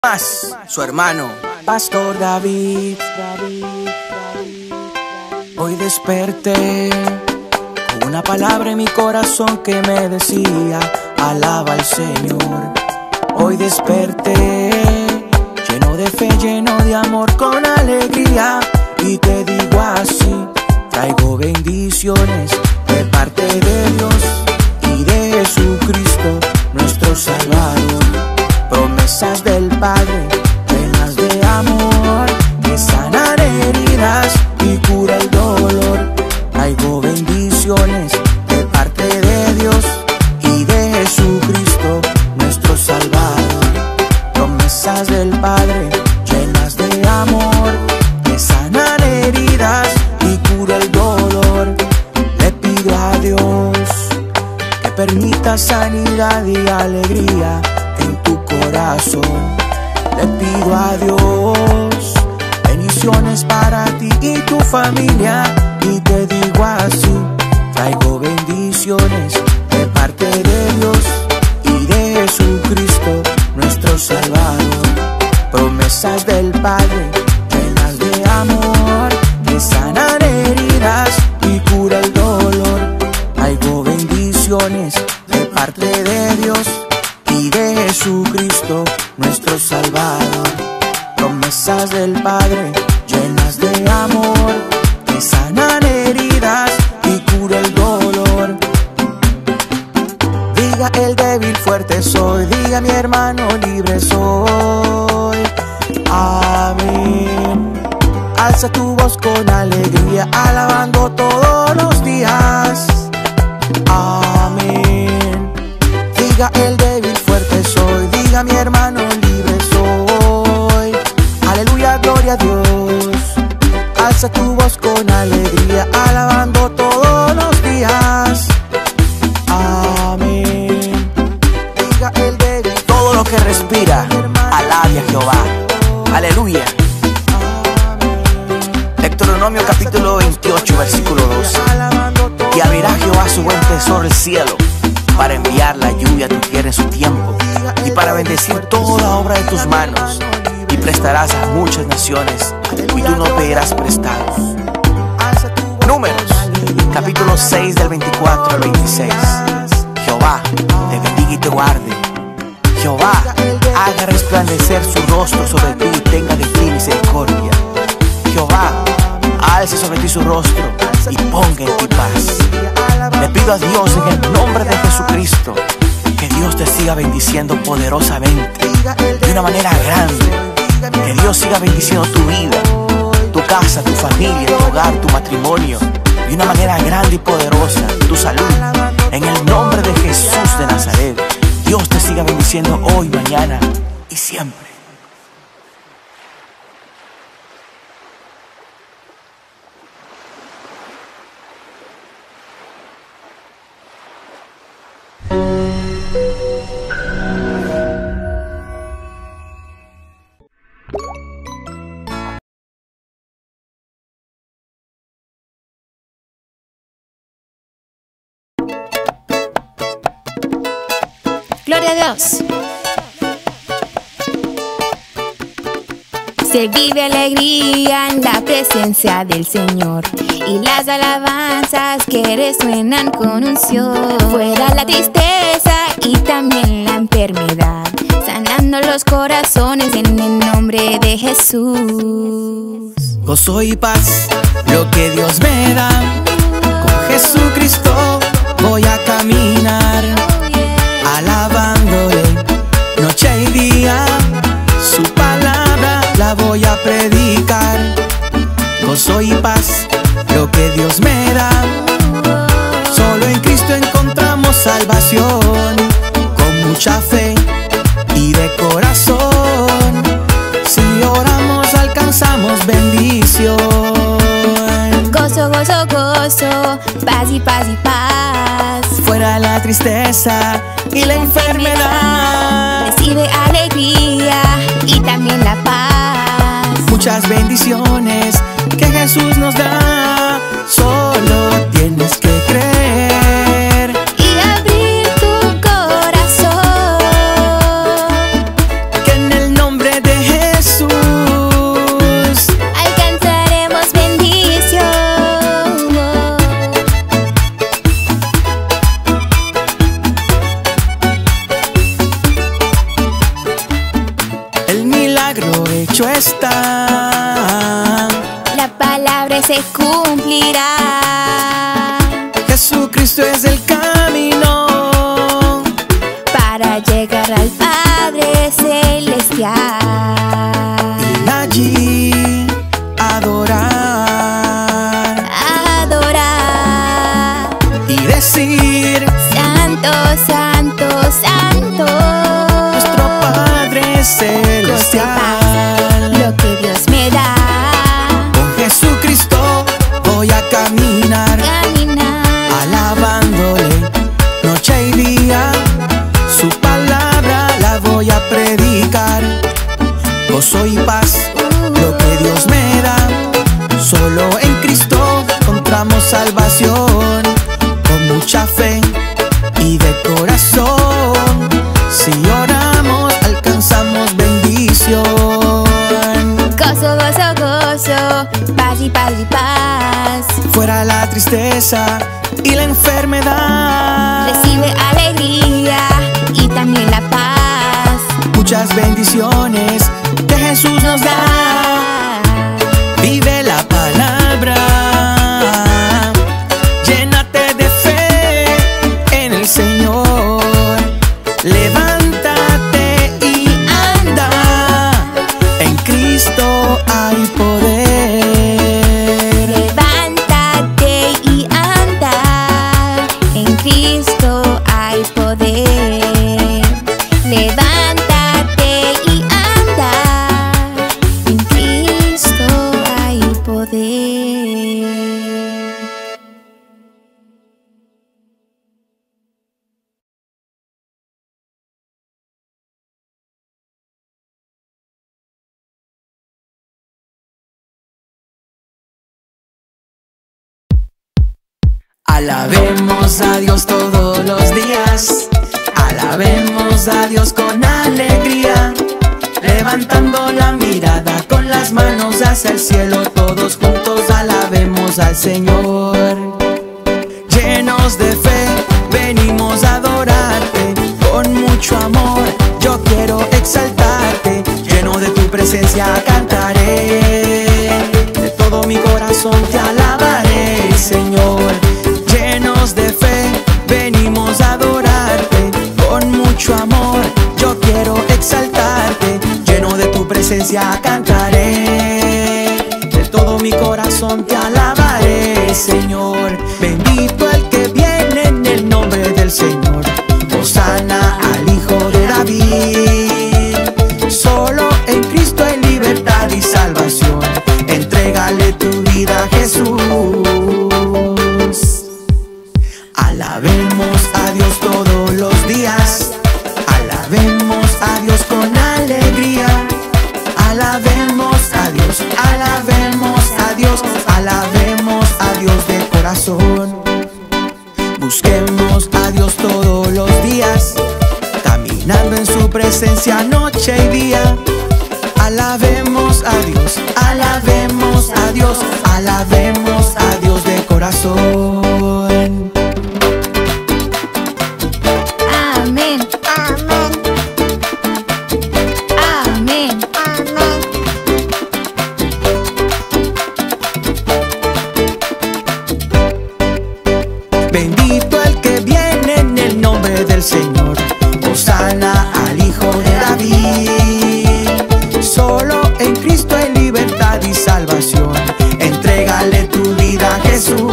Más, su hermano, Pastor David. Hoy desperté con una palabra en mi corazón que me decía: alaba al Señor. Hoy desperté lleno de fe, lleno de amor, con alegría, y te digo así: traigo bendiciones de parte de Dios y de Jesucristo, nuestro Salvador. Promesas del Padre, llenas de amor, que sanan heridas y cura el dolor. Traigo bendiciones de parte de Dios y de Jesucristo, nuestro Salvador. Promesas del Padre, llenas de amor, que sanan heridas y cura el dolor. Le pido a Dios que permita sanidad y alegría en tu corazón. Le pido a Dios bendiciones para ti y tu familia, y te digo así: traigo bendiciones de parte de Dios y de Jesucristo, nuestro Salvador. Promesas del Padre, llenas de amor, que sanan heridas y cura el dolor. Traigo bendiciones de parte de Dios y de Jesucristo, nuestro Salvador. Promesas del Padre, llenas de amor, que sanan heridas y cura el dolor. Diga el débil, fuerte soy. Diga mi hermano, libre soy. Amén. Alza tu voz con alegría, alabando todos los días. Amén. Diga el débil, fuerte soy. Diga mi hermano, libre soy. Aleluya, gloria a Dios. Alza tu voz con alegría, alabando todos los días. Amén. Diga el débil. Todo lo que respira, alabe a Jehová. Aleluya. Deuteronomio capítulo 28, versículo 12. Y abrirá Jehová su buen tesoro, el cielo, para enviar la lluvia a tu tierra en su tiempo, y para bendecir toda obra de tus manos. Y prestarás a muchas naciones, y tú no pedirás prestados. Números, capítulo 6, del 24 al 26. Jehová te bendiga y te guarde. Jehová haga resplandecer su rostro sobre ti y tenga de ti misericordia. Jehová alce sobre ti su rostro y ponga en ti paz. Le pido a Dios en el nombre de Jesucristo que Dios te siga bendiciendo poderosamente, de una manera grande. Que Dios siga bendiciendo tu vida, tu casa, tu familia, tu hogar, tu matrimonio, de una manera grande y poderosa. Tu salud, en el nombre de Jesús de Nazaret. Dios te siga bendiciendo hoy, mañana y siempre. Gloria a Dios. Se vive alegría en la presencia del Señor, y las alabanzas que resuenan con unción. Fuera la tristeza y también la enfermedad, sanando los corazones en el nombre de Jesús. Gozo y paz, lo que Dios me da. Con Jesucristo voy a caminar, alabándole noche y día. Su palabra la voy a predicar. Gozo y paz, lo que Dios me da. Solo en Cristo encontramos salvación. Con mucha fe y de corazón, si oramos alcanzamos bendición. Gozo, gozo, gozo, paz y paz y paz. Fuera la tristeza y la enfermedad. Recibe alegría y también la paz. Muchas bendiciones que Jesús nos da. Solo tienes que creer y abrir tu corazón. que en el nombre milagro hecho está. La palabra se cumplirá. Jesucristo es el camino para llegar al Padre Celestial. y allí adorar, Adorar y decir: Santo, Santo, Santo. nuestro Padre Celestial. Lo que Dios me da. Con Jesucristo voy a caminar, alabándole noche y día. Su palabra la voy a predicar. Gozo y paz, lo que Dios me da. Solo en Cristo encontramos salvación. Con mucha fe y de corazón, si oramos alcanzamos bendición. Gozo, gozo, gozo, paz y paz y paz. Fuera la tristeza y la enfermedad. Recibe alegría y también la paz. Muchas bendiciones que Jesús nos da. Vive la palabra, llénate de fe en el Señor. Levántate y anda, en Cristo hay poder. Levántate y anda, en Cristo hay poder. Levántate y anda, en Cristo hay poder. Alabemos a Dios todos los días. Alabemos a Dios con alegría. Levantando la mirada con las manos hacia el cielo, todos juntos alabemos al Señor. Llenos de fe, venimos a adorarte. Con mucho amor, yo quiero exaltarte. Lleno de tu presencia cantaré. De todo mi corazón te alabaré, Señor. Llenos de fe, venimos a adorarte. Con mucho amor, yo quiero exaltarte. Lleno de tu presencia cantaré. De todo mi corazón te alabaré, Señor. Bendito el que viene en el nombre del Señor. Hosana al Hijo de David. Solo en Cristo hay libertad y salvación. Entrégale tu vida a Jesús. Alabemos a Dios todos los días. Alabemos a Dios con alegría. Alabemos a Dios, alabemos a Dios, alabemos a Dios de corazón. Busquemos a Dios todos los días, caminando en su presencia noche y día. Alabemos a Dios, alabemos a Dios, alabemos a Dios de corazón. Amén. Amén. Amén. Bendito el que viene en el nombre del Señor. Hosana al Hijo de David. Solo en Cristo hay libertad y salvación. Entrégale tu vida a Jesús.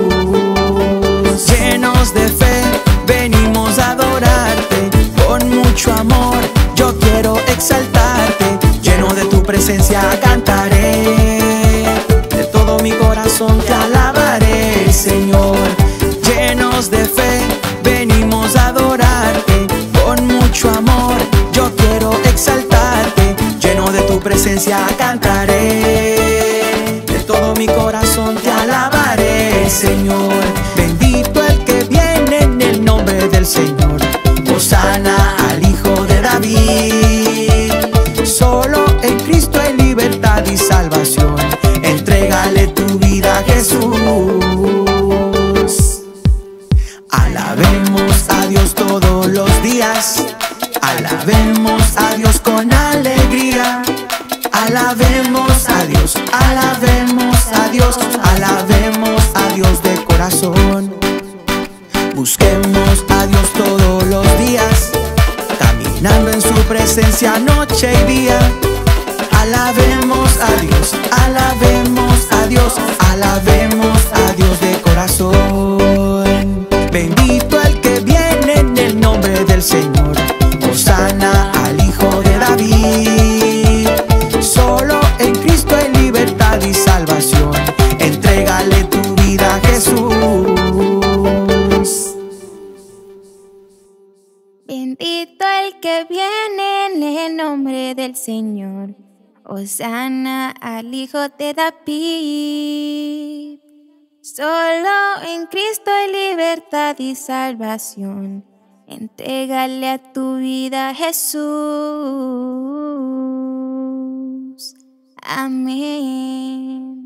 Llenos de fe, venimos a adorarte. Con mucho amor, yo quiero exaltarte. Lleno de tu presencia cantaré. De todo mi corazón te alabaré, Señor. Llenos de fe, venimos a adorarte. Con mucho amor, yo quiero exaltarte. Lleno de tu presencia cantaré. De todo mi corazón te alabaré, Señor. Bendito el que viene en el nombre del Señor. Hosana al Hijo de David. Solo en Cristo hay libertad y salvación. Entrégale tu vida a Jesús. Alabemos a Dios todos los días. Alabemos a Dios con alegría. Alabemos a Dios, alabemos a Dios, alabemos a Dios de corazón. Busquemos a Dios todos los días, caminando en su presencia noche y día. Alabemos a Dios, alabemos a Dios, alabemos a Dios de corazón. Bendito el que viene en el nombre del Señor, hosana al Hijo de David. Solo en Cristo hay libertad y salvación, entrégale tu vida a Jesús. Bendito el que viene en el nombre del Señor, hosana al Hijo de David. Solo en Cristo hay libertad y salvación, entrégale a tu vida a Jesús. Amén.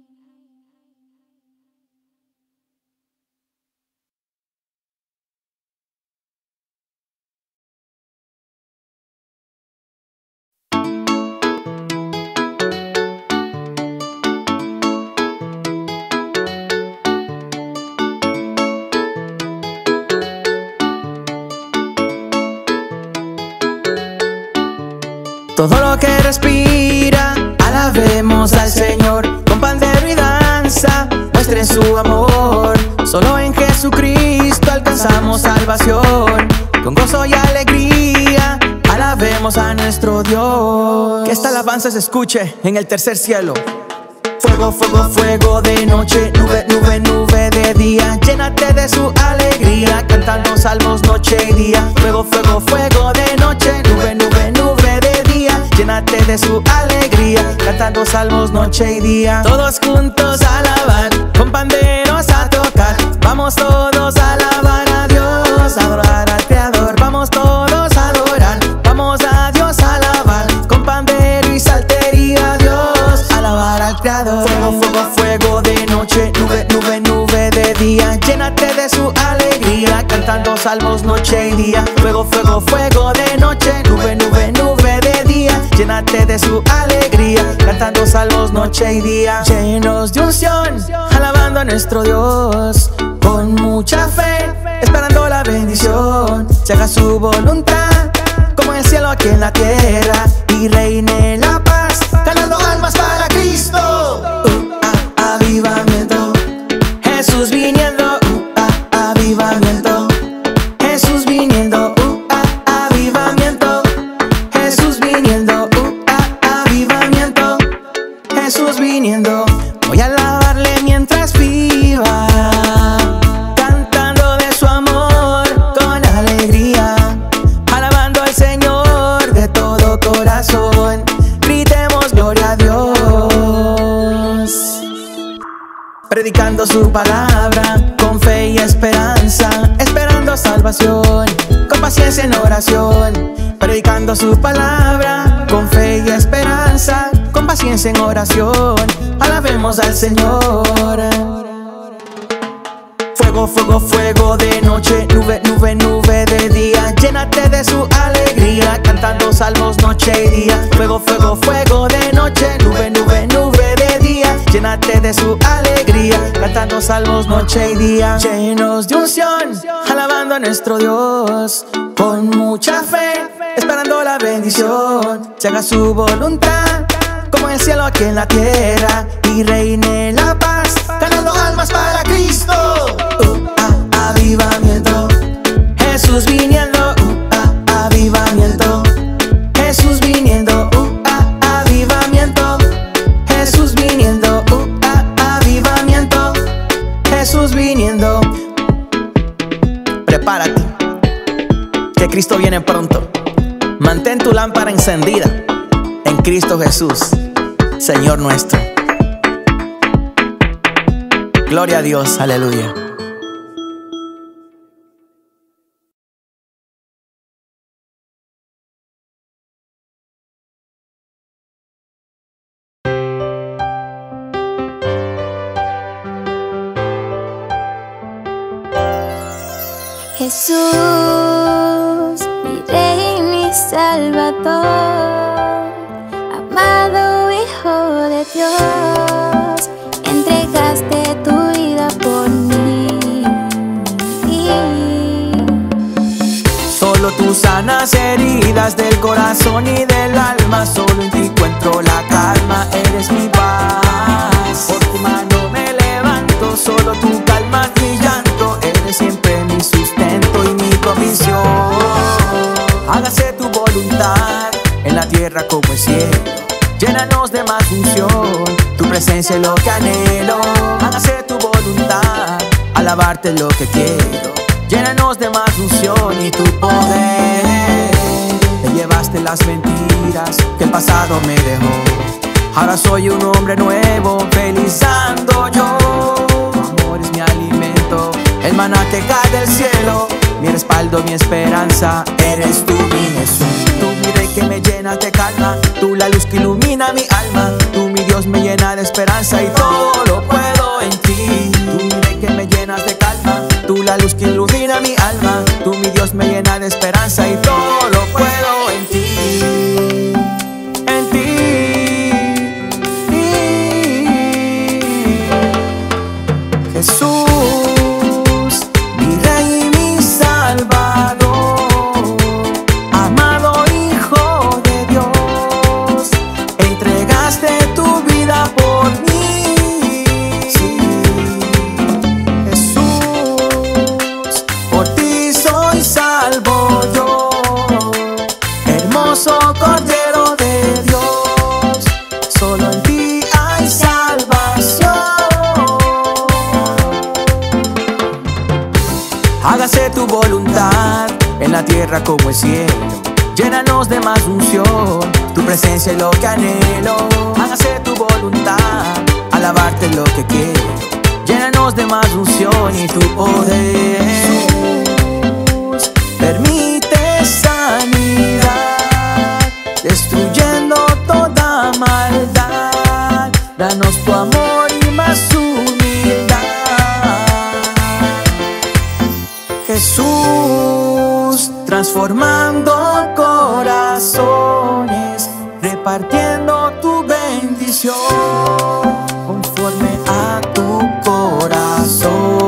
Todo lo que respira, alabemos al Señor. Con pandero y danza, muestren su amor. Solo en Jesucristo alcanzamos salvación. Con gozo y alegría, alabemos a nuestro Dios. Que esta alabanza se escuche en el tercer cielo. Fuego, fuego, fuego de noche, nube, nube, nube de día. Llénate de su alegría, cantando salmos noche y día. Fuego, fuego, fuego de noche, nube, nube, nube de día. Llénate de su alegría, cantando salmos noche y día. Todos juntos a alabar, con panderos a tocar. Vamos todos a alabar a Dios, a adorar al Creador. Vamos todos a adorar, vamos a Dios a alabar. Con pandero y saltería a Dios, alabar al Creador. Fuego, fuego, fuego de noche, nube, nube, nube de día. Llénate de su alegría, cantando salmos noche y día. Fuego, fuego, fuego de noche, nube, nube, nube de día. Llénate de su alegría, cantando salmos noche y día. Llenos de unción, alabando a nuestro Dios. Con mucha fe, esperando la bendición. Se haga su voluntad, como en el cielo aquí en la tierra. Y reine la paz, ganando almas para Cristo. Avivamiento, Jesús viniendo. Avivamiento, Jesús viniendo. Avivamiento, Jesús viniendo. Avivamiento, Jesús viniendo. Voy a alabarle mientras viva, cantando de su amor con alegría, alabando al Señor de todo corazón. Gritemos gloria a Dios, predicando su palabra con fe y esperanza, esperando salvación, con paciencia en oración. Predicando su palabra con fe y esperanza, con paciencia en oración, alabemos al Señor. Fuego, fuego, fuego de noche, nube, nube, nube de día. Llénate de su alegría, cantando salmos noche y día. Fuego, fuego, fuego de noche, nube, nube, nube de día. Llénate de su alegría, cantando salmos noche y día. Llenos de unción, alabando a nuestro Dios. Con mucha fe, esperando la bendición. Se haga su voluntad, como en el cielo aquí en la tierra. Y reine la paz, ganando almas para Cristo. Avivamiento, Jesús viniendo. Avivamiento, Jesús viniendo. Avivamiento, Jesús viniendo. Avivamiento, Jesús viniendo. Prepárate, que Cristo viene pronto. Mantén tu lámpara encendida en Cristo Jesús, Señor nuestro. Gloria a Dios, aleluya. Jesús, mi Rey, mi Salvador, amado entregaste tu vida por mí. Solo tú sanas heridas del corazón y del alma. Solo en ti encuentro la calma, eres mi paz. Por tu mano me levanto, solo tú calmas mi llanto. Eres siempre mi sustento y mi provisión. Hágase tu voluntad en la tierra como el cielo. Llénanos de más unción, tu presencia es lo que anhelo. Hágase tu voluntad, alabarte es lo que quiero. Llénanos de más unción y tu poder. Te llevaste las mentiras que el pasado me dejó. Ahora soy un hombre nuevo, feliz ando yo. Tu amor es mi alimento, el maná que cae del cielo. Mi respaldo, mi esperanza, eres tú mi Jesús. Tú mi rey que me llenas de calma, tú la luz que ilumina mi alma. Tú mi Dios me llena de esperanza y todo lo puedo en ti. Tú mi rey que me llenas de calma, tú la luz que ilumina mi alma. Tú mi Dios me llena de esperanza y todo lo puedo en ti. En ti. Jesús, mi rey y mi salvador, amado Hijo de Dios, entregaste tu vida por mí. Sí. Jesús, por ti soy salvo yo, hermoso Cordero de Dios, solo en ti hay salvación. Hágase tu voluntad en la tierra como el cielo. Llénanos de más unción, tu presencia es lo que anhelo. Hágase tu voluntad, alabarte es lo que quiero. Llénanos de más unción y tu poder. Jesús, permite sanidad, destruyendo toda maldad. Danos tu amor y más humildad. Jesús, transformando corazones, repartiendo tu bendición conforme a tu corazón.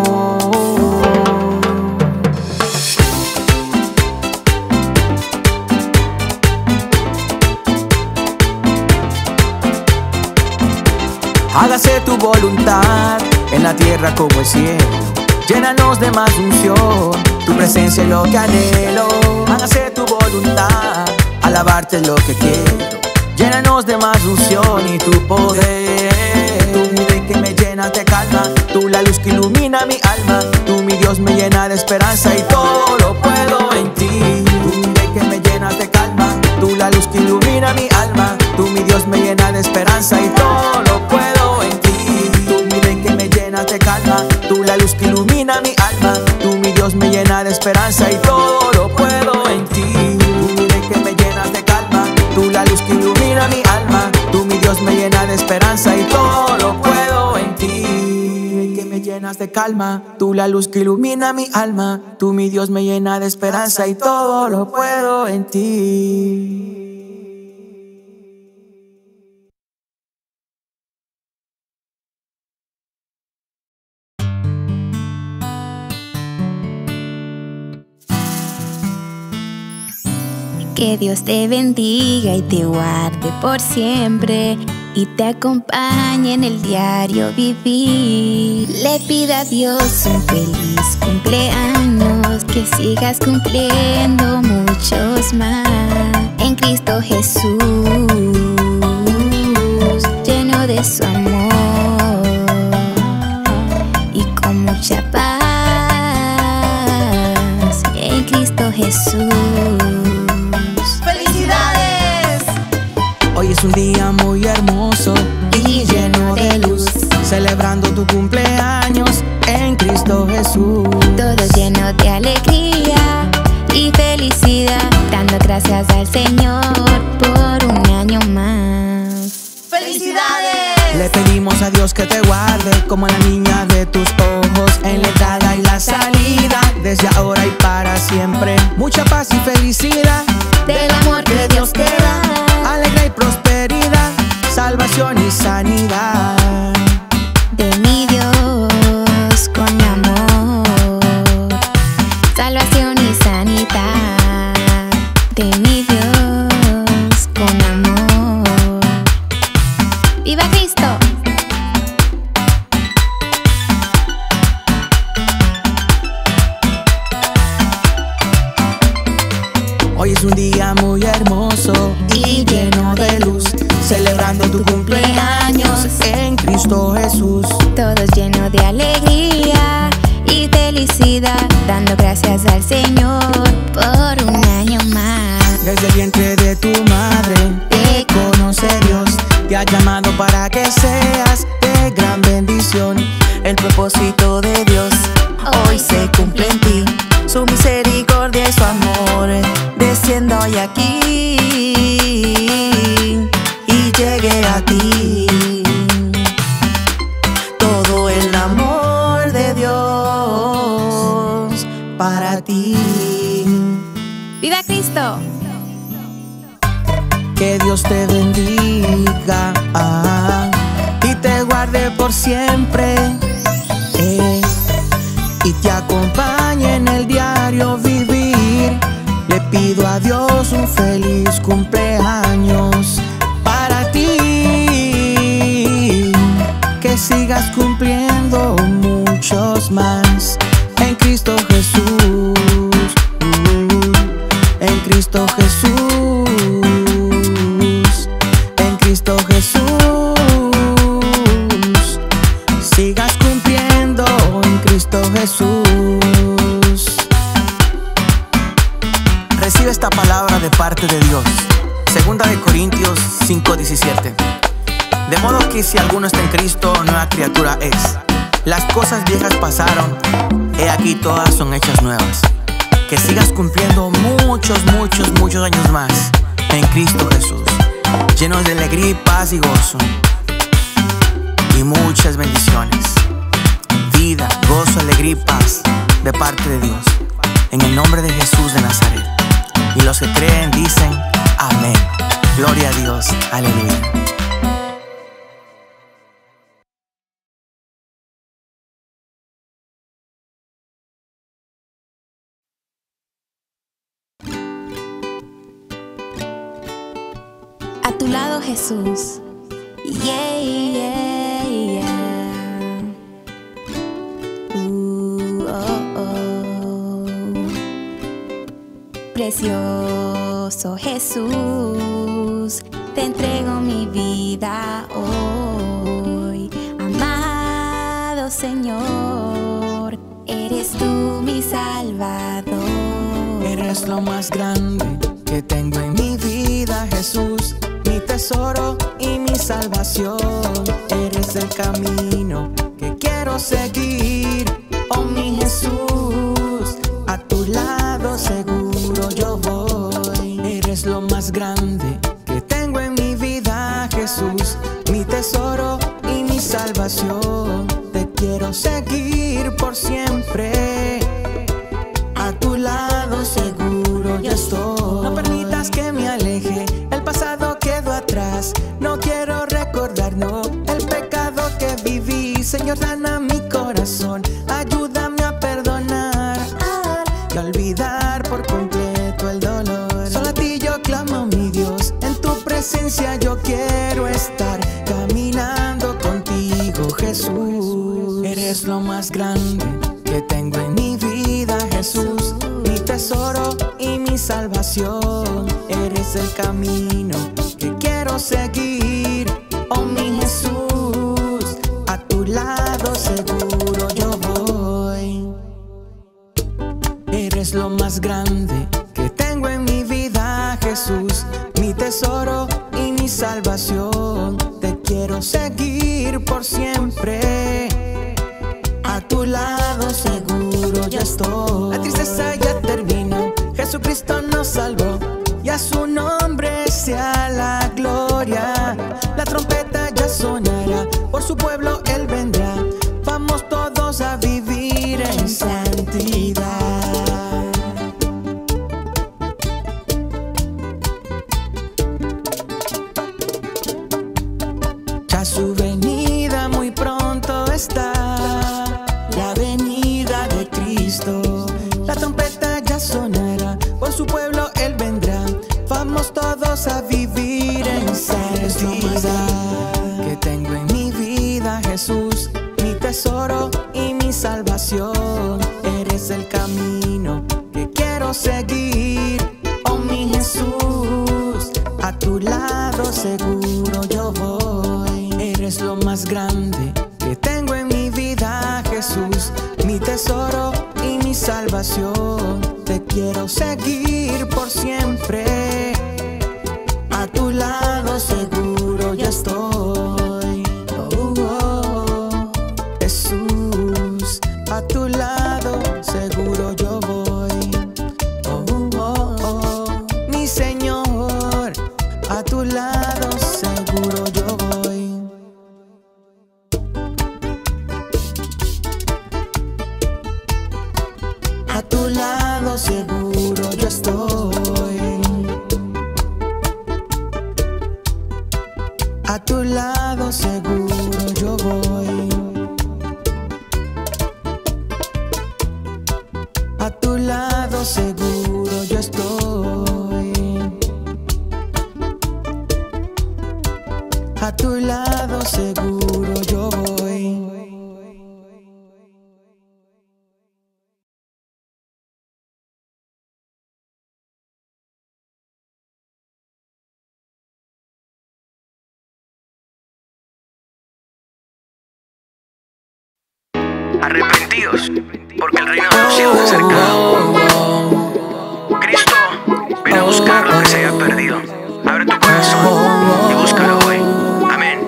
Hágase tu voluntad en la tierra como el cielo. Llénanos de más unción, tu presencia es lo que anhelo. Hágase tu voluntad, alabarte es lo que quiero. Llénanos de más unción y tu poder. Tú mi rey que me llenas de calma, tú la luz que ilumina mi alma. Tú mi Dios me llena de esperanza y todo lo puedo en ti. Tú mi rey que me llenas de calma, tú la luz que ilumina mi alma. Tú mi Dios me llena de esperanza y todo lo puedo en ti. Tú mi rey que me llenas de calma, tú la luz que ilumina mi alma. Tú mi Dios me llena de esperanza y todo lo puedo en ti. Tú mi rey que me llenas de calma, tú la luz que ilumina mi alma. Tú mi Dios me llena de esperanza y todo lo puedo en ti. Que me llenas de calma, tú la luz que ilumina mi alma. Tú mi Dios me llena de esperanza y todo lo puedo en ti. Que Dios te bendiga y te guarde por siempre y te acompañe en el diario vivir. Le pido a Dios un feliz cumpleaños, que sigas cumpliendo muchos más. En Cristo Jesús, lleno de su amor y con mucha paz. En Cristo Jesús. Hoy es un día muy hermoso y lleno de luz, celebrando tu cumpleaños en Cristo Jesús. Todo lleno de alegría y felicidad, dando gracias al Señor por un año más. ¡Felicidades! Le pedimos a Dios que te guarde como la niña de tus ojos, en la entrada y la salida, desde ahora y para siempre. Mucha paz y felicidad del amor que Dios te da, alegría y prosperidad, salvación salvación y sanidad de mi Dios con amor. Salvación y sanidad de mi Dios con amor. ¡Viva Cristo! Hoy es un día muy hermoso y lleno de luz, celebrando tu cumpleaños en Cristo Jesús. Todos llenos de alegría y felicidad, dando gracias al Señor por un año más. Desde el vientre de tu madre te conoce Dios, te ha llamado para que seas de gran bendición. El propósito de Dios hoy se cumple en ti, su misericordia y su amor descienda hoy aquí y llegue a ti todo el amor de Dios para ti. ¡Viva Cristo! Que Dios te bendiga y te guarde por siempre, y te acompañe en el diario vivir. Le pido a Dios un feliz cumpleaños para ti, que sigas cumpliendo muchos más en Cristo Jesús, en Cristo Jesús, en Cristo Jesús. Sigas cumpliendo en Cristo Jesús. Recibe esta palabra de parte de Dios. Segunda de Corintios 5:17. De modo que si alguno está en Cristo, nueva criatura es. Las cosas viejas pasaron, he aquí todas son hechas nuevas. Que sigas cumpliendo muchos años más en Cristo Jesús, llenos de alegría y paz y gozo, y muchas bendiciones, vida, gozo, alegría y paz de parte de Dios, en el nombre de Jesús de Nazaret. Y los que creen dicen amén. Gloria a Dios, aleluya. A tu lado Jesús. Yeah, yeah, yeah. Oh, oh. Precioso Jesús, te entrego mi vida hoy. Amado Señor, eres tú mi Salvador. Eres lo más grande que tengo en mi vida, Jesús, mi tesoro y mi salvación. Eres el camino que quiero seguir, oh mi Jesús, a tu lado seguro yo voy. Eres lo más grande que tengo en mi vida, Jesús, mi tesoro y mi salvación. Te quiero seguir por siempre, a tu lado seguro yo estoy. No permitas que me aleje, el pasado quedó atrás. No quiero recordar, no, el pecado que viví. Señor, sana mi corazón, ayúdame a perdonar y a olvidar por completo el dolor. Solo a ti yo clamo, mi Dios, en tu presencia yo quiero estar, caminando contigo, Jesús. Eres lo más grande que tengo en mi vida, Jesús, mi tesoro y mi salvación. Eres el camino que quiero seguir, oh mi Jesús, a tu lado seguro yo voy. Eres lo más grande que tengo en mi vida, Jesús, mi tesoro y mi salvación. Te quiero seguir por siempre, a tu lado seguro yo estoy. La tristeza ya terminó, Jesucristo nos salvó, y a su nombre sea la gloria. La trompeta ya sonará, por su pueblo Él vendrá. Vamos todos a vivir en santidad. seguro yo voy. Eres lo más grande que tengo en mi vida, Jesús, mi tesoro y mi salvación. Te quiero seguir por siempre, a tu lado seguro yo estoy. Oh, oh, Jesús, a tu lado seguro yo voy. Oh, oh, oh, mi Señor, a tu lado seguro yo voy. A tu lado seguro yo estoy. A tu lado seguro yo voy. A tu lado seguro yo estoy. A tu lado seguro yo voy. Arrepentidos, porque el reino de los cielos se ha acercado. Cristo viene a buscar lo que se haya perdido. Abre tu corazón y búscalo hoy. Amén.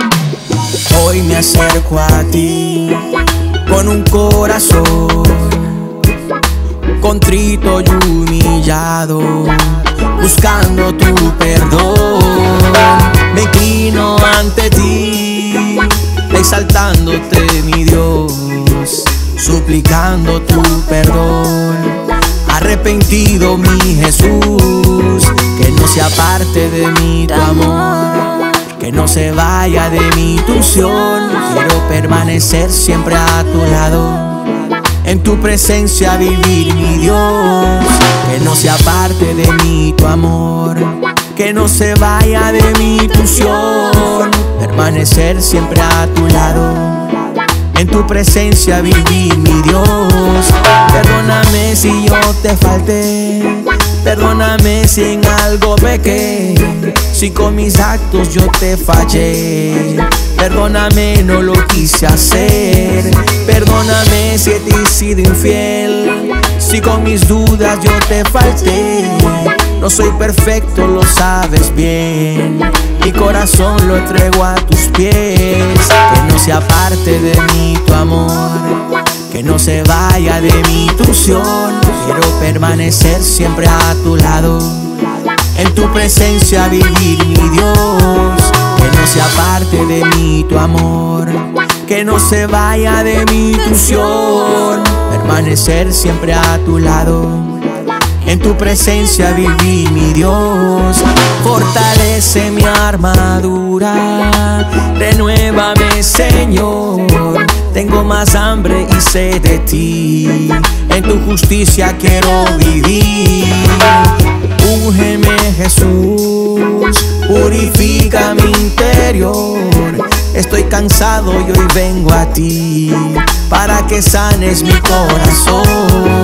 Hoy me acerco a ti con un corazón contrito y humillado, buscando tu perdón. Me inclino ante ti, exaltándote, mi Dios, suplicando tu perdón. Arrepentido, mi Jesús, que no se aparte de mí tu amor, que no se vaya de mí tu unción. Quiero permanecer siempre a tu lado, en tu presencia vivir, mi Dios. Que no se aparte de mí tu amor, que no se vaya de mí tu unción. Permanecer siempre a tu lado, en tu presencia vivir, mi Dios. Perdóname si yo te falté, perdóname si en algo pequé, si con mis actos yo te fallé. Perdóname, no lo quise hacer. Perdóname si te he sido infiel, si con mis dudas yo te falté. No soy perfecto, lo sabes bien, mi corazón lo entrego a tus pies. Que no se aparte de mí tu amor, que no se vaya de mí tu unción. Quiero permanecer siempre a tu lado, en tu presencia vivir, mi Dios. Que no se aparte de mí tu amor, que no se vaya de mí tu unción. Permanecer siempre a tu lado, en tu presencia vivir, mi Dios. Fortalece mi armadura, renuévame, Señor. Tengo más hambre y sed de ti, en tu justicia quiero vivir. Úngeme, Jesús, purifica mi interior. Estoy cansado y hoy vengo a ti, para que sanes mi corazón.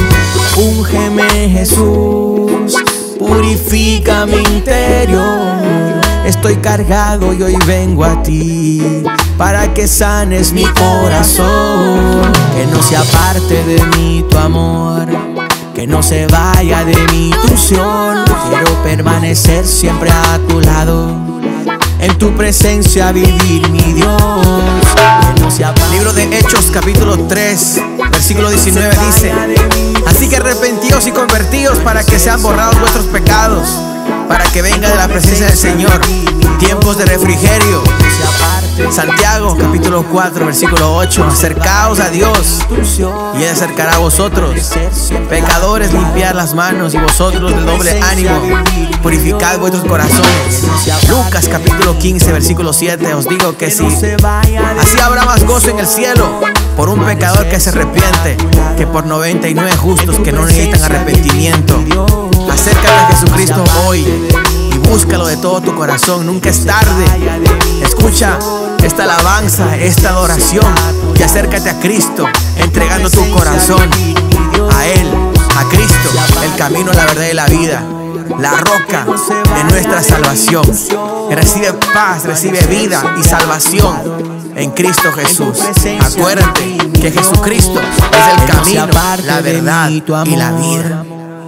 Úngeme, Jesús, purifica mi interior. Estoy cargado y hoy vengo a ti, para que sanes mi corazón. Que no se aparte de mí tu amor, que no se vaya de mí tu unción. Quiero permanecer siempre a tu lado, en tu presencia vivir, mi Dios. Que no se aparte. Libro de Hechos, capítulo 3, versículo 19 dice: así que arrepentíos y convertíos para que sean borrados vuestros pecados, para que venga de la presencia del Señor tiempos de refrigerio. Santiago, capítulo 4, versículo 8: acercaos a Dios y Él acercará a vosotros. Pecadores, limpiad las manos, y vosotros de doble ánimo, purificad vuestros corazones. Lucas, capítulo 15, versículo 7: os digo que si así habrá más gozo en el cielo por un pecador que se arrepiente, que por 99 justos que no necesitan arrepentimiento. Acércate a Jesucristo hoy y búscalo de todo tu corazón. Nunca es tarde. Escucha esta alabanza, esta adoración, y acércate a Cristo, entregando tu corazón a Él, a Cristo, el camino, la verdad y la vida. la roca de nuestra salvación. Recibe paz, recibe vida y salvación en Cristo Jesús. Acuérdate que Jesucristo es el camino, la verdad y la vida.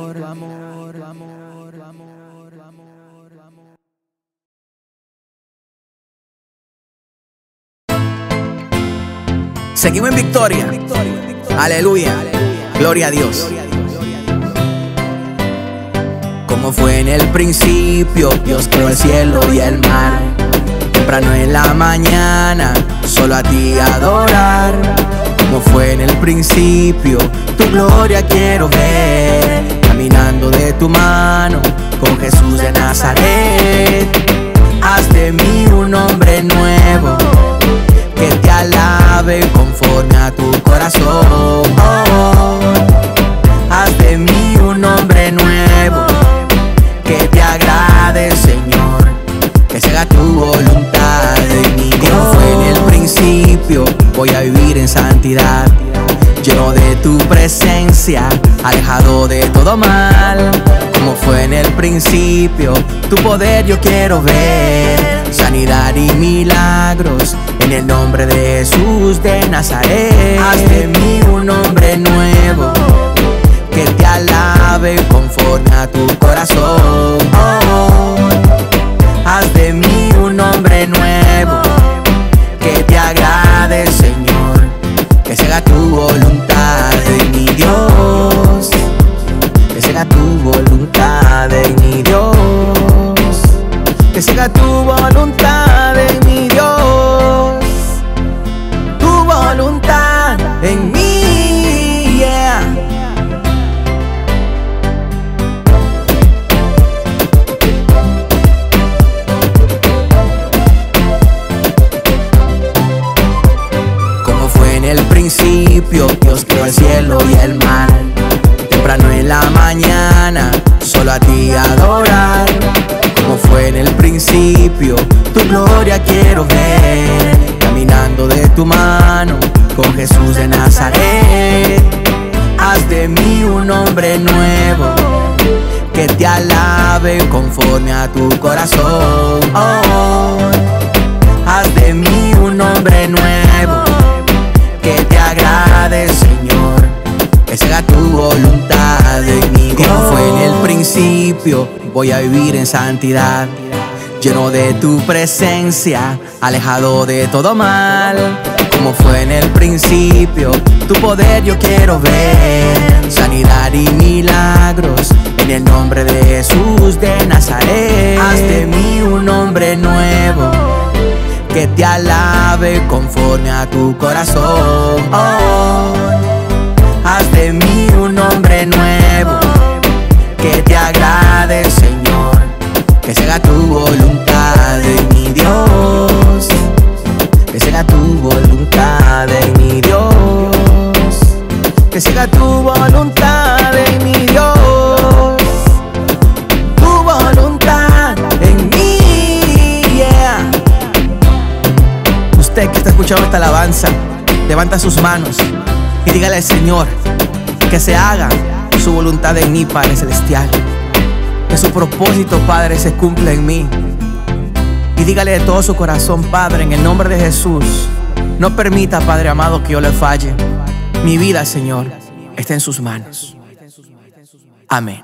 Seguimos en victoria. Aleluya. Gloria a Dios. Como fue en el principio, Dios creó el cielo y el mar. Temprano en la mañana, solo a ti adorar. Como fue en el principio, tu gloria quiero ver. Caminando de tu mano, con Jesús de Nazaret. Haz de mí un hombre nuevo, que te alabe conforme a tu corazón. Haz de mí un hombre nuevo, que te agrade, Señor, que se haga tu voluntad en mí. Como fue en el principio, voy a vivir en santidad, lleno de tu presencia, alejado de todo mal. Como fue en el principio, tu poder yo quiero ver, sanidad y milagros en el nombre de Jesús de Nazaret. Haz de mí un hombre nuevo, que te alabe conforme a tu corazón. Haz de mí un hombre nuevo, que te agrade, Señor, que se haga tu voluntad en mi Dios, que se haga tu voluntad en mi Dios, que se haga tu voluntad en mi Dios, tu voluntad en mí, yeah. Como fue en el principio, Dios creó el cielo y el mar. Temprano en la mañana, solo a ti adorar. Como fue en el principio, tu gloria quiero ver. Caminando de tu mano, con Jesús de Nazaret. Haz de mí un hombre nuevo, que te alabe conforme a tu corazón. Haz de mí un hombre nuevo, que te agrade, Señor, que se haga tu voluntad en mí. Como fue en el principio, voy a vivir en santidad, lleno de tu presencia, alejado de todo mal. Como fue en el principio, tu poder yo quiero ver, sanidad y milagros en el nombre de Jesús de Nazaret. Haz de mí un hombre nuevo, que te alabe conforme a tu corazón. Haz de mí un hombre nuevo, que te agrade, Señor, que se haga tu voluntad en mi Dios, que se haga tu voluntad en mi Dios, que se haga tu voluntad en mi Dios, tu voluntad en mí, yeah. Usted que está escuchando esta alabanza, levanta sus manos y dígale al Señor que se haga su voluntad en mí, Padre Celestial. Que su propósito, Padre, se cumpla en mí. Y dígale de todo su corazón, Padre, en el nombre de Jesús, no permita, Padre amado, que yo le falle. Mi vida, Señor, está en sus manos. Amén.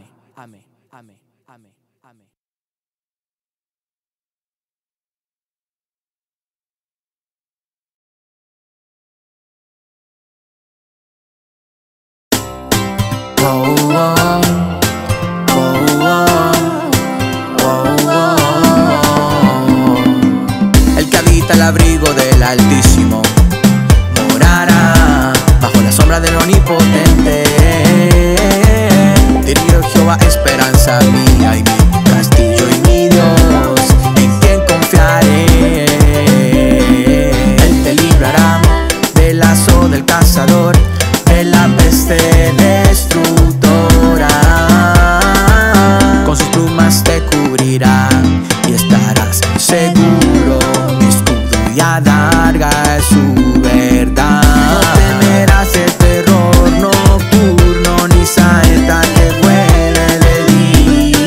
El que habita el abrigo del Altísimo morará bajo la sombra del Omnipotente. Dirigido Jehová, esperanza mía y mi castillo y mi Dios, en quien confiaré. Él te librará del lazo del cazador, de la peste destructora. Con sus plumas te cubrirá y estarás seguro. Mi escudo y adarga es su verdad. No temerás el terror nocturno, ni saeta que vuele de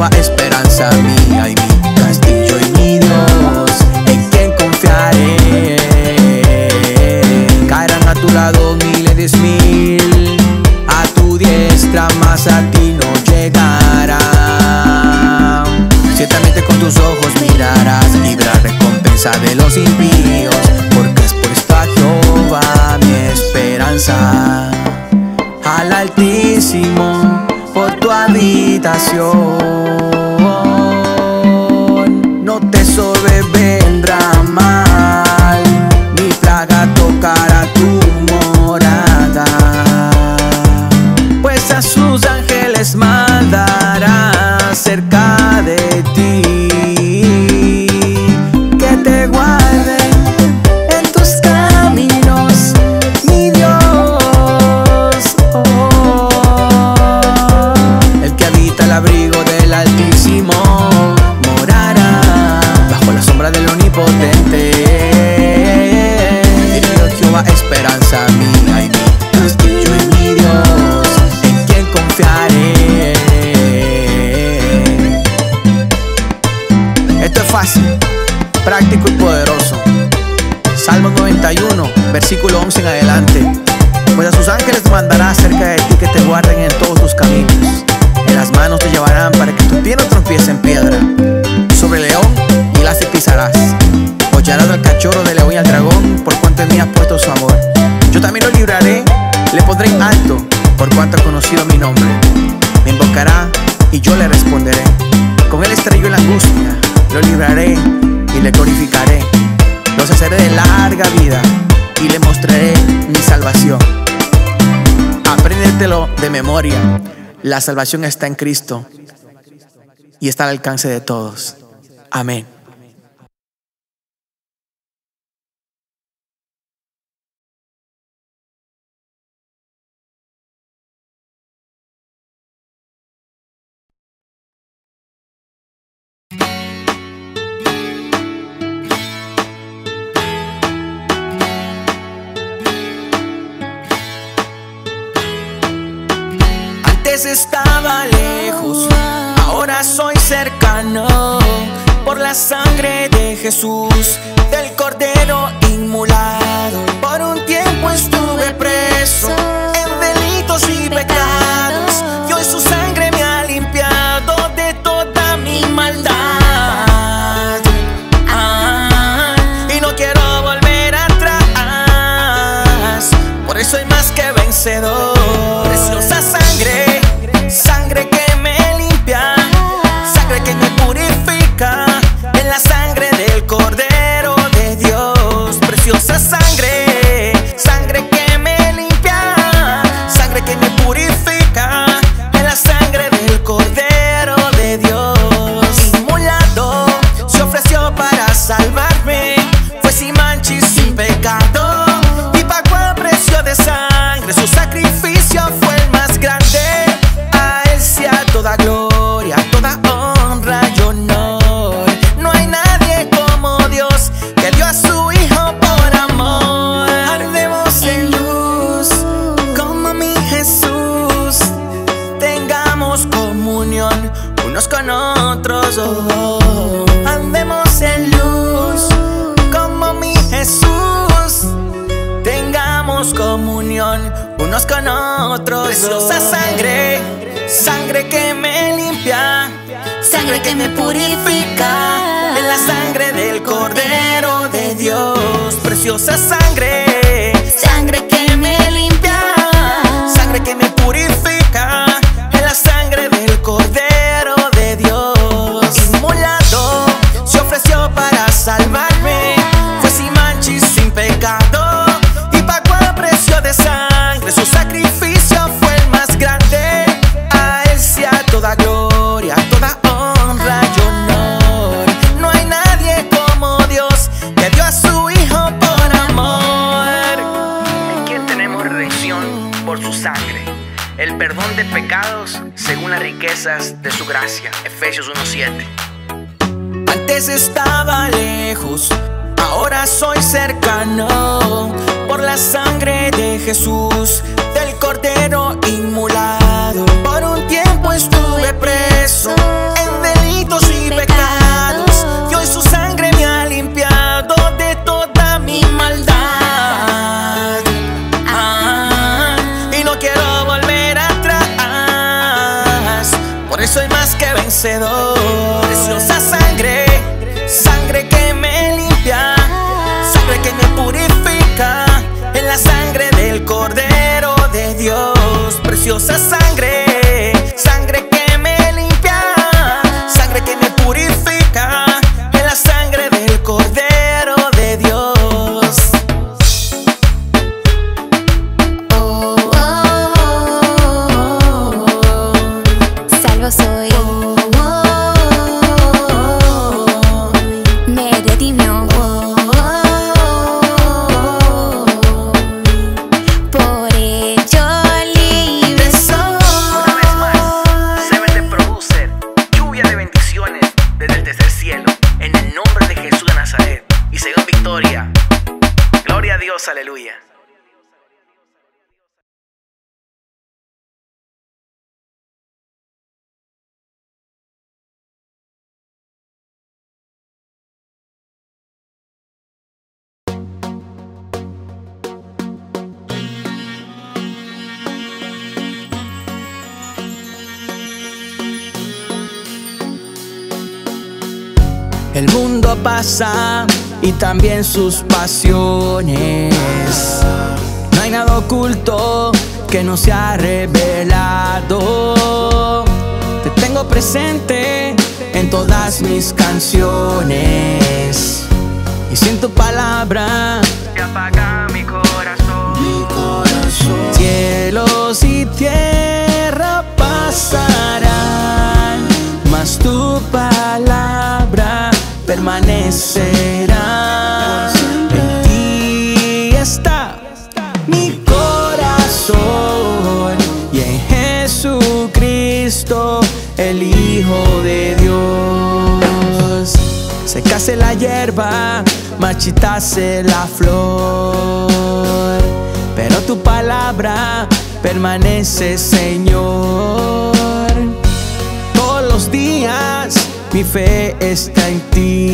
Jehová, esperanza mía y mi castillo y mi Dios, en quien confiaré. Caerán a tu lado miles de mil, a tu diestra, mas a ti no llegarán. Ciertamente con tus ojos mirarás y verás recompensa de los impíos, porque has puesto a Jehová mi esperanza. Al Altísimo por tu habitación, no te sobrevendrá mal, ni plaga tocará tu morada, pues a sus ángeles mandará cerca de ti, que te guarden en tus caminos, mi Dios. El que habita el abrigo del Altísimo morará bajo la sombra del Omnipotente. Dirigido Jehová, esperanza mía y mi castillo y mi Dios, en quien confiaré. Esto es fácil, práctico y poderoso. Salmo 91, versículo 11 en adelante. Pues a sus ángeles mandará cerca de ti, que te guarden en todos tus caminos. En las manos te llevarán para que tu pie no tropiece en piedra. Sobre el león y el aspe pisarás. Hollarás al cachorro del león y al dragón, por cuanto en mí has puesto su amor. Yo también lo libraré, le pondré en alto, por cuanto ha conocido mi nombre. Me invocará y yo le responderé. Con él estaré yo en la angustia, lo libraré y le glorificaré. Lo saciaré de larga vida y le mostraré mi salvación. Apréndetelo de memoria. La salvación está en Cristo y está al alcance de todos. Amén. Antes estaba lejos, ahora soy cercano, por la sangre de Jesús, del Cordero inmolado. Por un tiempo estuve preso en delitos y pecados, y hoy su sangre me ha limpiado de toda mi maldad. Y no quiero volver atrás, por eso soy más que vencedor. Preciosa sangre, sangre que me limpia, sangre que me purifica, en la sangre del Cordero de Dios. Preciosa sangre, sangre que me limpia, sangre que me purifica, en la sangre del Cordero de Dios. Inmolado se ofreció para salvarme, fue sin mancha y sin pecado, y pagó el precio de sangre. Su sacrificio fue el más grande. A él sea toda gloria, toda honra y honor. No hay nadie como Dios, que dio a su Hijo por amor. Andemos en luz como mi Jesús, tengamos comunión unos con otros. Andemos en luz como mi Jesús, tengamos comunión unos con otros. Preciosa sangre, sangre que me limpia, sangre que me purifica, en la sangre del Cordero de Dios. Preciosa sangre, sangre que me limpia, sangre que me purifica, en la sangre del Cordero de Dios. Inmolado se ofreció para salvarme, fue sin mancha y sin pecado, y pagó el precio de sangre. Su sacrificio fue el más grande. A él sea toda gloria, toda honra y honor. No hay nadie como Dios, que dio a su Hijo por amor. En quien tenemos redención por su sangre, el perdón de pecados según las riquezas de su gracia. Efesios 1:7. Antes estaba lejos, ahora soy cercano, por la sangre de Jesús, del Cordero inmolado. Por un tiempo estuve preso en hoy soy más que vencedor. Preciosa sangre, sangre que me limpia, sangre que me purifica, en la sangre del Cordero de Dios. Preciosa sangre, sangre que me limpia, sangre que me purifica, en la sangre del Cordero de Dios. Salvo soy, me redimió, por ello libre soy. Una vez más, Seven The Producer, lluvia de bendiciones desde el tercer cielo, en el nombre de Jesús de Nazaret, y se dio en victoria. Gloria a Dios, aleluya. El mundo pasa y también sus pasiones. No hay nada oculto que no se ha revelado. Te tengo presente en todas mis canciones, y sin tu palabra Se apaga mi corazón. cielos y tierra pasarán, mas tu palabra permanecerá. En ti está mi corazón, y en Jesucristo, el Hijo de Dios. Secase la hierba, marchitase la flor, pero tu palabra permanece, Señor. Todos los días mi fe está en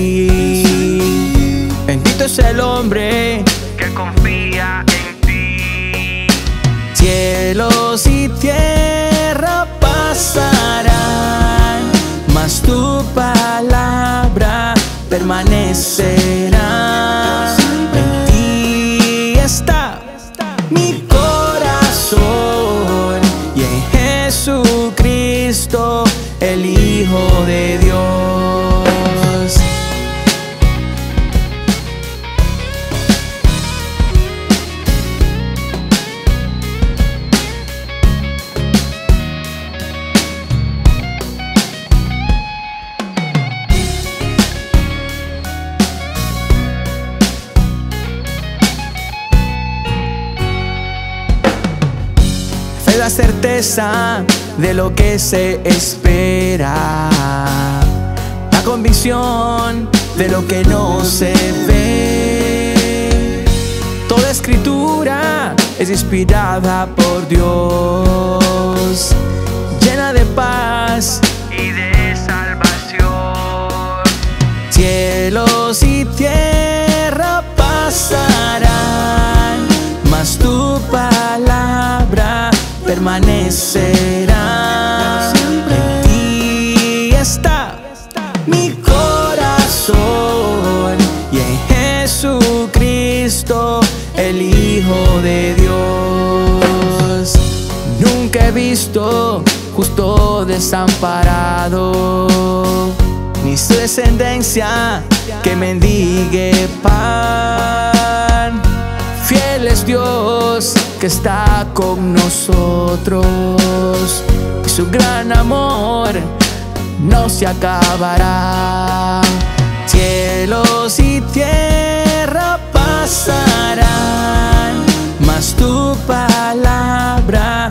ti. Bendito es el hombre Que confía en ti. cielos y tierra pasarán, mas tu palabra permanecerá. En ti está mi corazón, y en Jesucristo, el Hijo de Dios. Fe es la certeza de lo que se espera, la convicción de lo que no se ve. Toda escritura es inspirada por Dios, llena de paz Y de salvación. cielos y tierra pasarán, mas tu palabra permanecerá. En ti está mi corazón, y en Jesucristo, el Hijo de Dios. Nunca he visto justo desamparado, ni su descendencia que mendigue pan. Fiel es Dios que está con nosotros, y su gran amor no se acabará. Cielos y tierra pasarán, mas tu palabra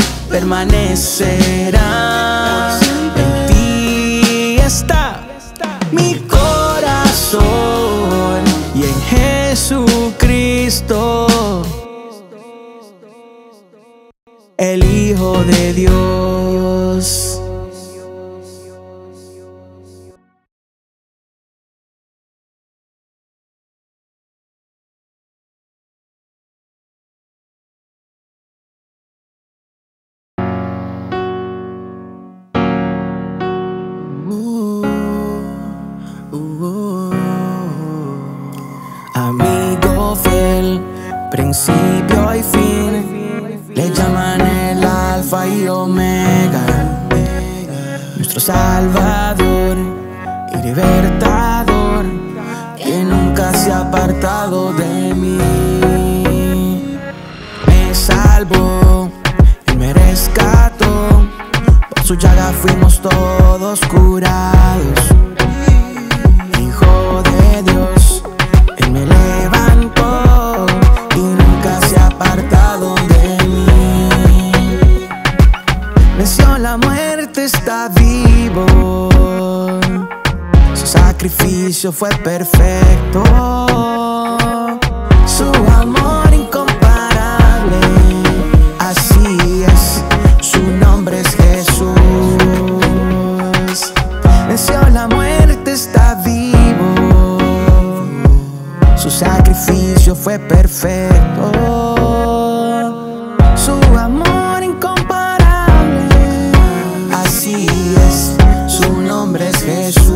permanecerá. En ti está mi corazón, y en Jesucristo, el Hijo de Dios. principio y fin. Le llaman el Alfa y Omega, nuestro Salvador y libertador, que nunca se ha apartado de mí. Me salvó, Él me rescató, por su llaga fuimos todos curados. Hijo de Dios, Él me levantó y nunca se ha apartado de mí. Venció la muerte, está vivo, su sacrificio fue perfecto, su amor incomparable, así es, su nombre es Jesús. Venció la muerte, está vivo, su sacrificio fue perfecto, su amor incomparable, así es, su nombre es Jesús.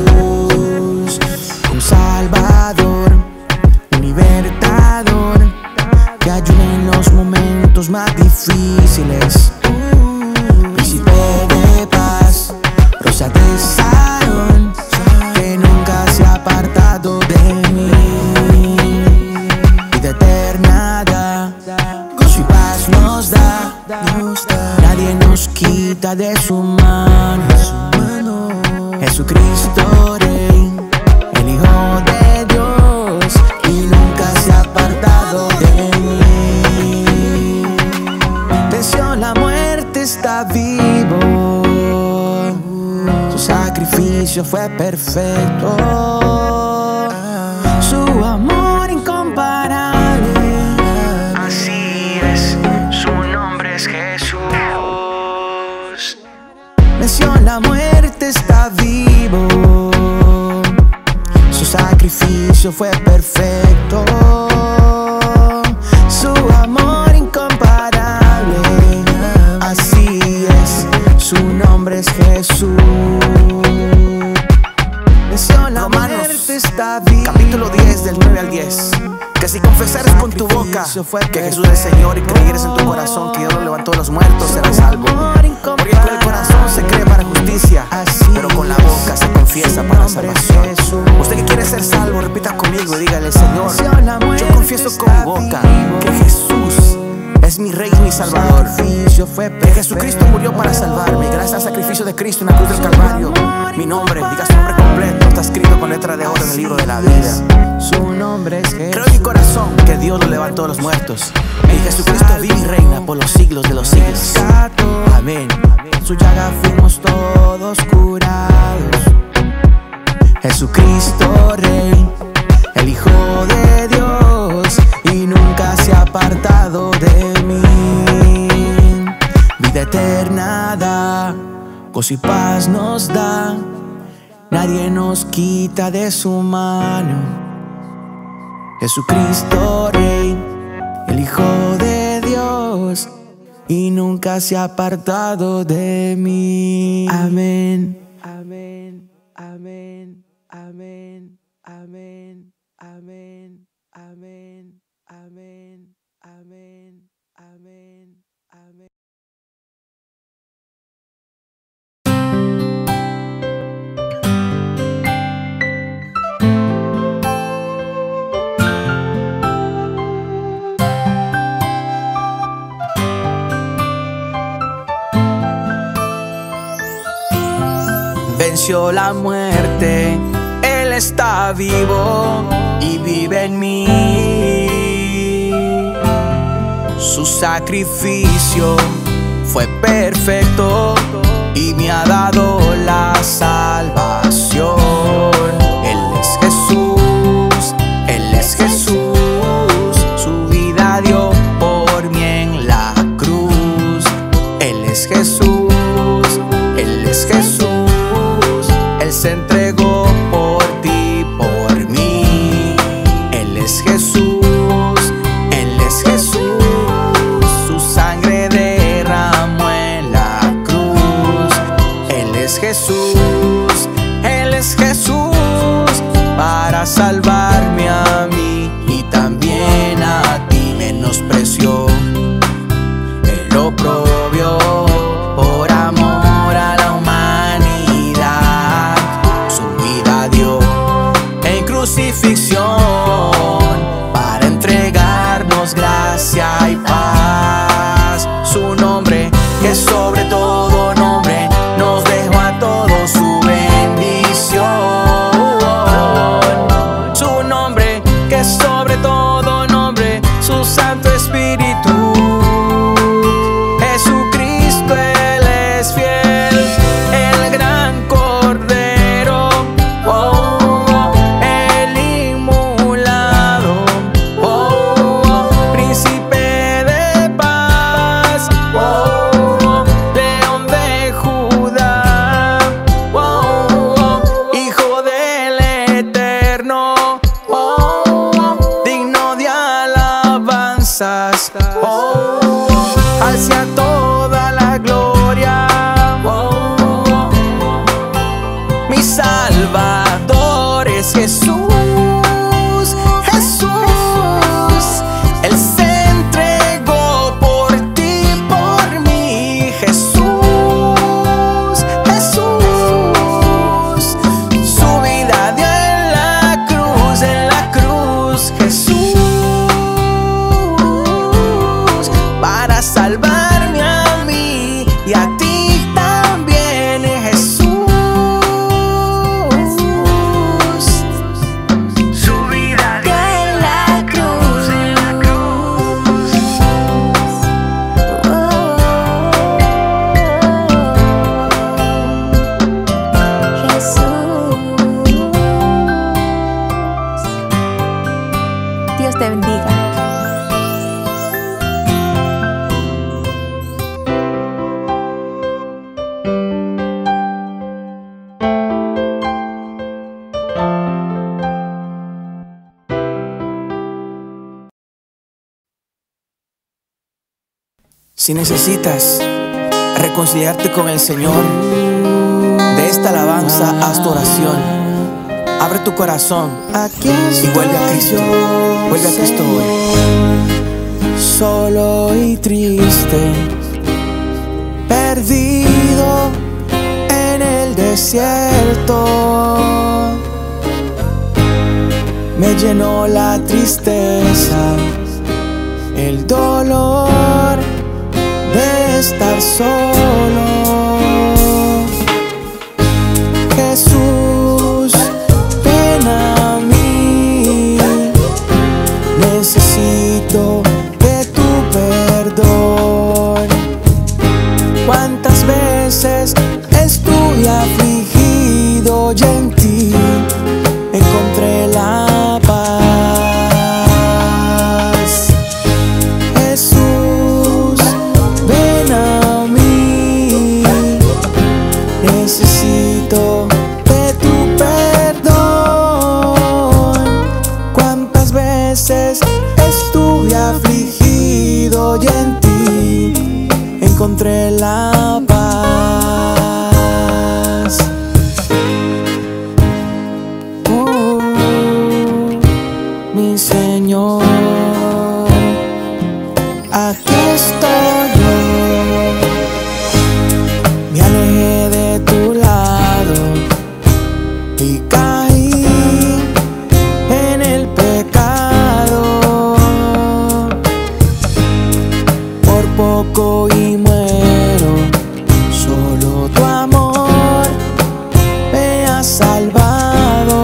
Un Salvador, un libertador, que ayuda en los momentos más difíciles. Príncipe de paz, rosa de Sarón, que nunca se ha apartado de mí. Vida eterna da, gozo y paz nos da, nadie nos quita de su mano. Jesucristo Rey, el Hijo de Dios, y nunca se ha apartado de mí. Venció la muerte, está vivo, su sacrificio fue perfecto, su amor incomparable, Así es, su nombre es Jesús. venció la muerte, está vivo, su sacrificio fue perfecto, su amor incomparable, así es, su nombre es Jesús. Venció la muerte, está vivo. Capítulo 10 del 9 al 10. Que si confesares con tu boca que Jesús es el Señor y creyeres en tu corazón que Dios lo levantó de los muertos, serás salvo. Porque con el corazón se cree para justicia, pero con la boca se confiesa para salvación. Usted que quiere ser salvo, repita conmigo y dígale: Señor, yo confieso con mi boca que Jesús es mi Rey y mi Salvador, que Jesucristo murió para salvarme. Gracias al sacrificio de Cristo en la cruz del Calvario, mi nombre, diga su nombre completo, está escrito con letra de oro en el libro de la vida. Su nombre es Jesús. Creo en mi corazón que Dios lo levantó de los muertos, y Jesucristo vive y reina por los siglos de los siglos. Amén. En su llaga fuimos todos curados. Jesucristo Rey, el Hijo de Dios, y nunca se ha apartado de mí. Vida eterna da, gozo y paz nos da, nadie nos quita de su mano. Jesucristo Rey, el Hijo de Dios, y nunca se ha apartado de mí. Amén. Amén. Amén. Amén. Amén. Amén. Amén. Amén. Amén. Amén. Amén. Venció la muerte, Él está vivo y vive en mí. Su sacrificio fue perfecto y me ha dado la salvación. Él es Jesús, Él es Jesús, su vida dio por mí en la cruz. Él es Jesús, Él es Jesús, Él se entregó por ti, por mí. Él es Jesús, Él es Jesús, su sangre derramó en la cruz. Él es Jesús, Él es Jesús, para salvarme a mí y también a ti. Me menospreció, Él lo oprobió por amor a la humanidad. Su vida dio en crucifixión para entregarnos gracia y paz. Su nombre, que sobre todo nombre, nos dejó a todos su bendición. Su nombre, que sobre todo nombre, su Santo Espíritu. Jesucristo, Él es fiel, el gran Cordero, el inmolado, Príncipe de paz, León de Judá, Hijo del Eterno, digno de alabanzas, hacia toda la gloria. Mi Salvador es Jesús, Jesús. Él se entregó por ti, por mí, Jesús, Jesús. Su vida dio en la cruz, Jesús, para salvarme a mí y a ti también, Jesús. Su vida dio en la cruz, Jesús. Dios te bendiga. Si necesitas reconciliarte con el Señor, de esta alabanza haz tu oración. Abre tu corazón y vuelve a Cristo. Vuelve a Cristo hoy. Solo y triste, perdido en el desierto, me llenó la tristeza, el dolor de estar solo. Jesús, ven a mí, necesito de tu perdón. Cuántas veces estuve afligido y en ti encontré la paz. Jesús, ven a mí, necesito de tu perdón. Cuántas veces estuve afligido y en ti encontré la paz. Mi Señor, aquí estoy yo. Me alejé de tu lado y caí en el pecado. Por poco y muero, solo tu amor me ha salvado.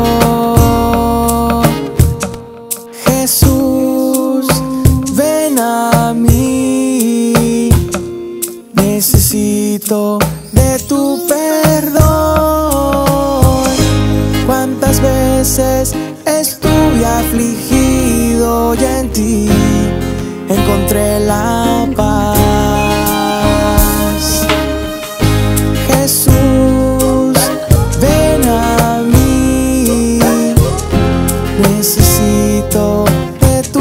Jesús, ven a mí, necesito de tu perdón. Cuántas veces estuve afligido y en ti encontré la paz. Jesús, ven a mí, necesito de tu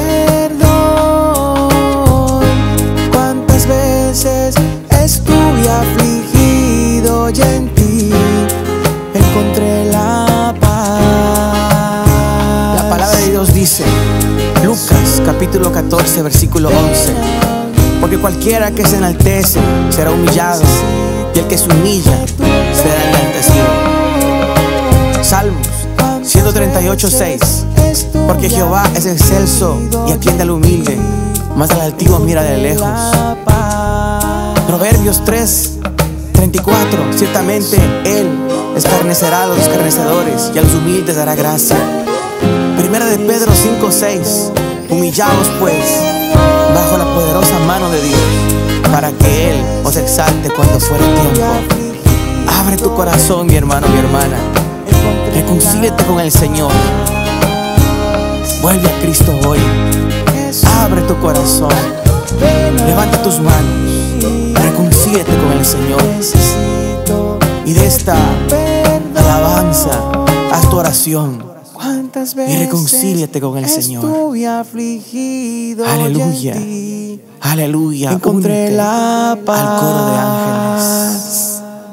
perdón. Cuántas veces estuve afligido y en ti encontré la paz. La palabra de Dios dice, Lucas capítulo 14, versículo 11. Porque cualquiera que se enaltece será humillado, y el que se humilla será enaltecido. Salmos 138:6. Porque Jehová es excelso y atiende al humilde, mas al altivo mira de lejos. Proverbios 3:34. Ciertamente Él escarnecerá a los escarnecedores y a los humildes dará gracia. Primera de Pedro 5:6. Humillaos pues bajo la poderosa mano de Dios, para que Él os exalte cuando fuere tiempo. Abre tu corazón, mi hermano, mi hermana. Reconcíliate con el Señor. Vuelve a Cristo hoy. Abre tu corazón. Levanta tus manos. Reconcíliate con el Señor. Y de esta alabanza, haz tu oración. Y reconcíliate con el Señor. Aleluya. Aleluya. Encontré la paz al coro de ángeles.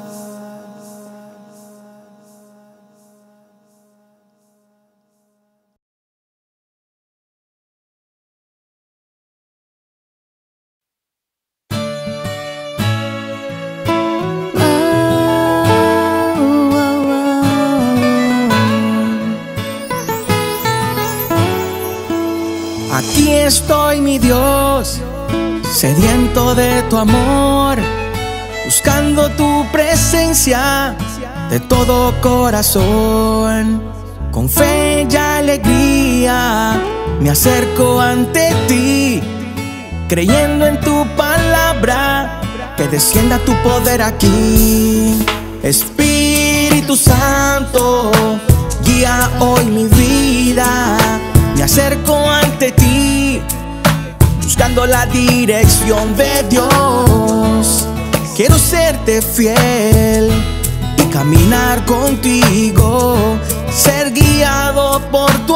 Aquí estoy, mi Dios, sediento de tu amor, buscando tu presencia de todo corazón. Con fe y alegría me acerco ante ti, creyendo en tu palabra, que descienda tu poder aquí. Espíritu Santo, guía hoy mi vida. Me acerco ante ti, buscando la dirección de Dios. Quiero serte fiel y caminar contigo, ser guiado por tu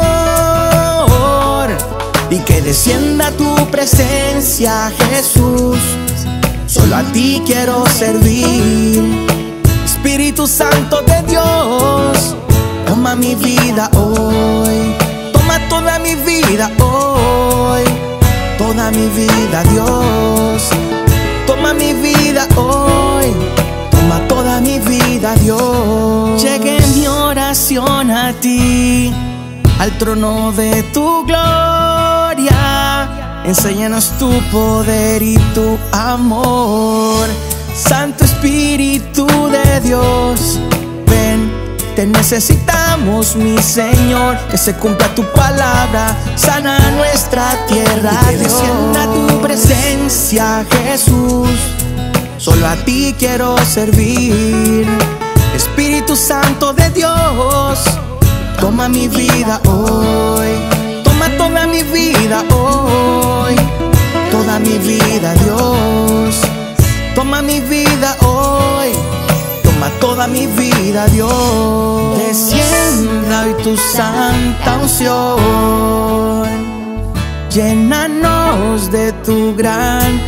amor, y que descienda tu presencia, Jesús. Solo a ti quiero servir. Espíritu Santo de Dios, toma mi vida hoy. Toma toda mi vida hoy, toda mi vida, Dios. Toma mi vida hoy, toma toda mi vida, Dios. Llegué en mi oración a ti, al trono de tu gloria. Enséñanos tu poder y tu amor. Santo Espíritu de Dios, ven. Te necesitamos, mi Señor, que se cumpla tu palabra, sana nuestra tierra, y que descienda tu presencia, Jesús. Solo a ti quiero servir. Espíritu Santo de Dios, toma mi vida hoy, toma toda mi vida hoy, toda mi vida, Dios. Toma mi vida hoy, toma toda mi vida, Dios. Descienda hoy tu santa unción, llénanos de tu gran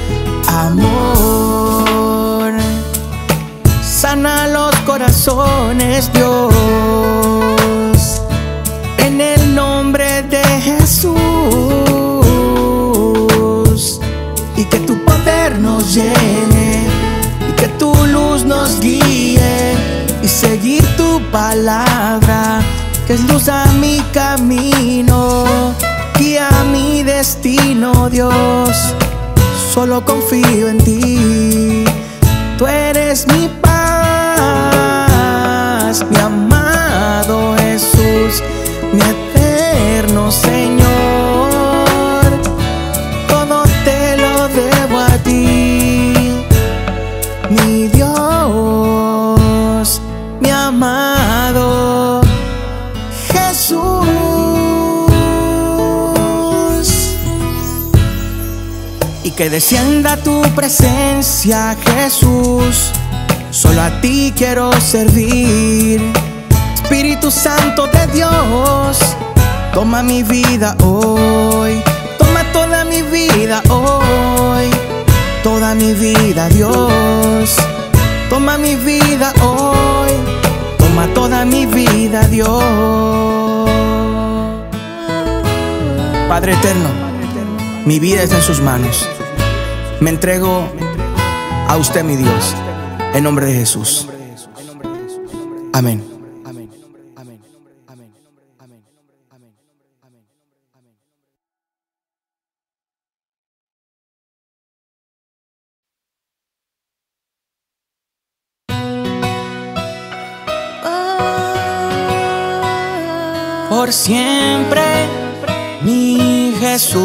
amor. Sana los corazones, Dios, en el nombre de Jesús. Y que tu poder nos llene, y que tu luz nos guíe, y seguir tu palabra, que es luz a mi camino, guía mi destino, Dios. Solo confío en ti, tú eres mi paz, mi amado Jesús, mi eterno Señor. Todo te lo debo a ti, mi Dios, mi amado Jesús. Y que descienda tu presencia, Jesús. Solo a ti quiero servir. Espíritu Santo de Dios, toma mi vida hoy, toma toda mi vida hoy, toda mi vida, Dios. Toma mi vida hoy, toma toda mi vida, Dios. Padre eterno, mi vida está en sus manos. Me entrego a usted, mi Dios, en nombre de Jesús. Amén. Por siempre, mi Jesús,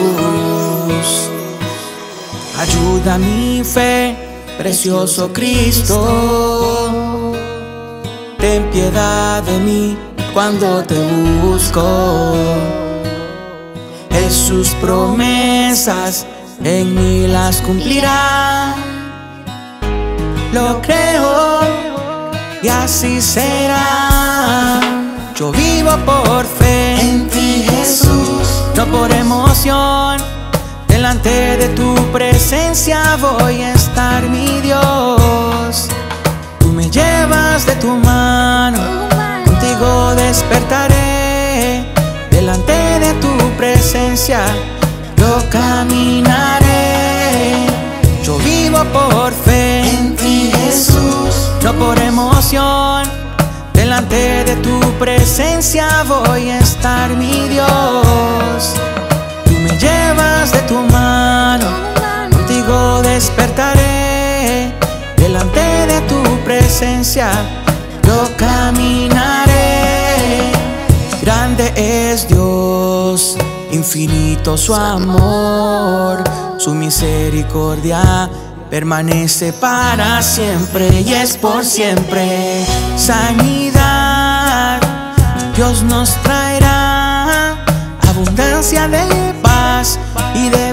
ayuda mi fe, precioso Cristo. Ten piedad de mí cuando te busco. Sus promesas en mí las cumplirá. Lo creo y así será. Yo vivo por fe en ti, Jesús, no por emoción. Delante de tu presencia voy a estar, mi Dios. Tú me llevas de tu mano, contigo despertaré. Delante de tu presencia yo caminaré. Yo vivo por fe en ti, Jesús, no por emoción. Delante de tu presencia voy a estar, mi Dios. Tú me llevas de tu mano, contigo despertaré. Delante de tu presencia yo caminaré. Grande es Dios, infinito su amor, su misericordia permanece para siempre y es por siempre. Sanidad Dios nos traerá, abundancia de paz y de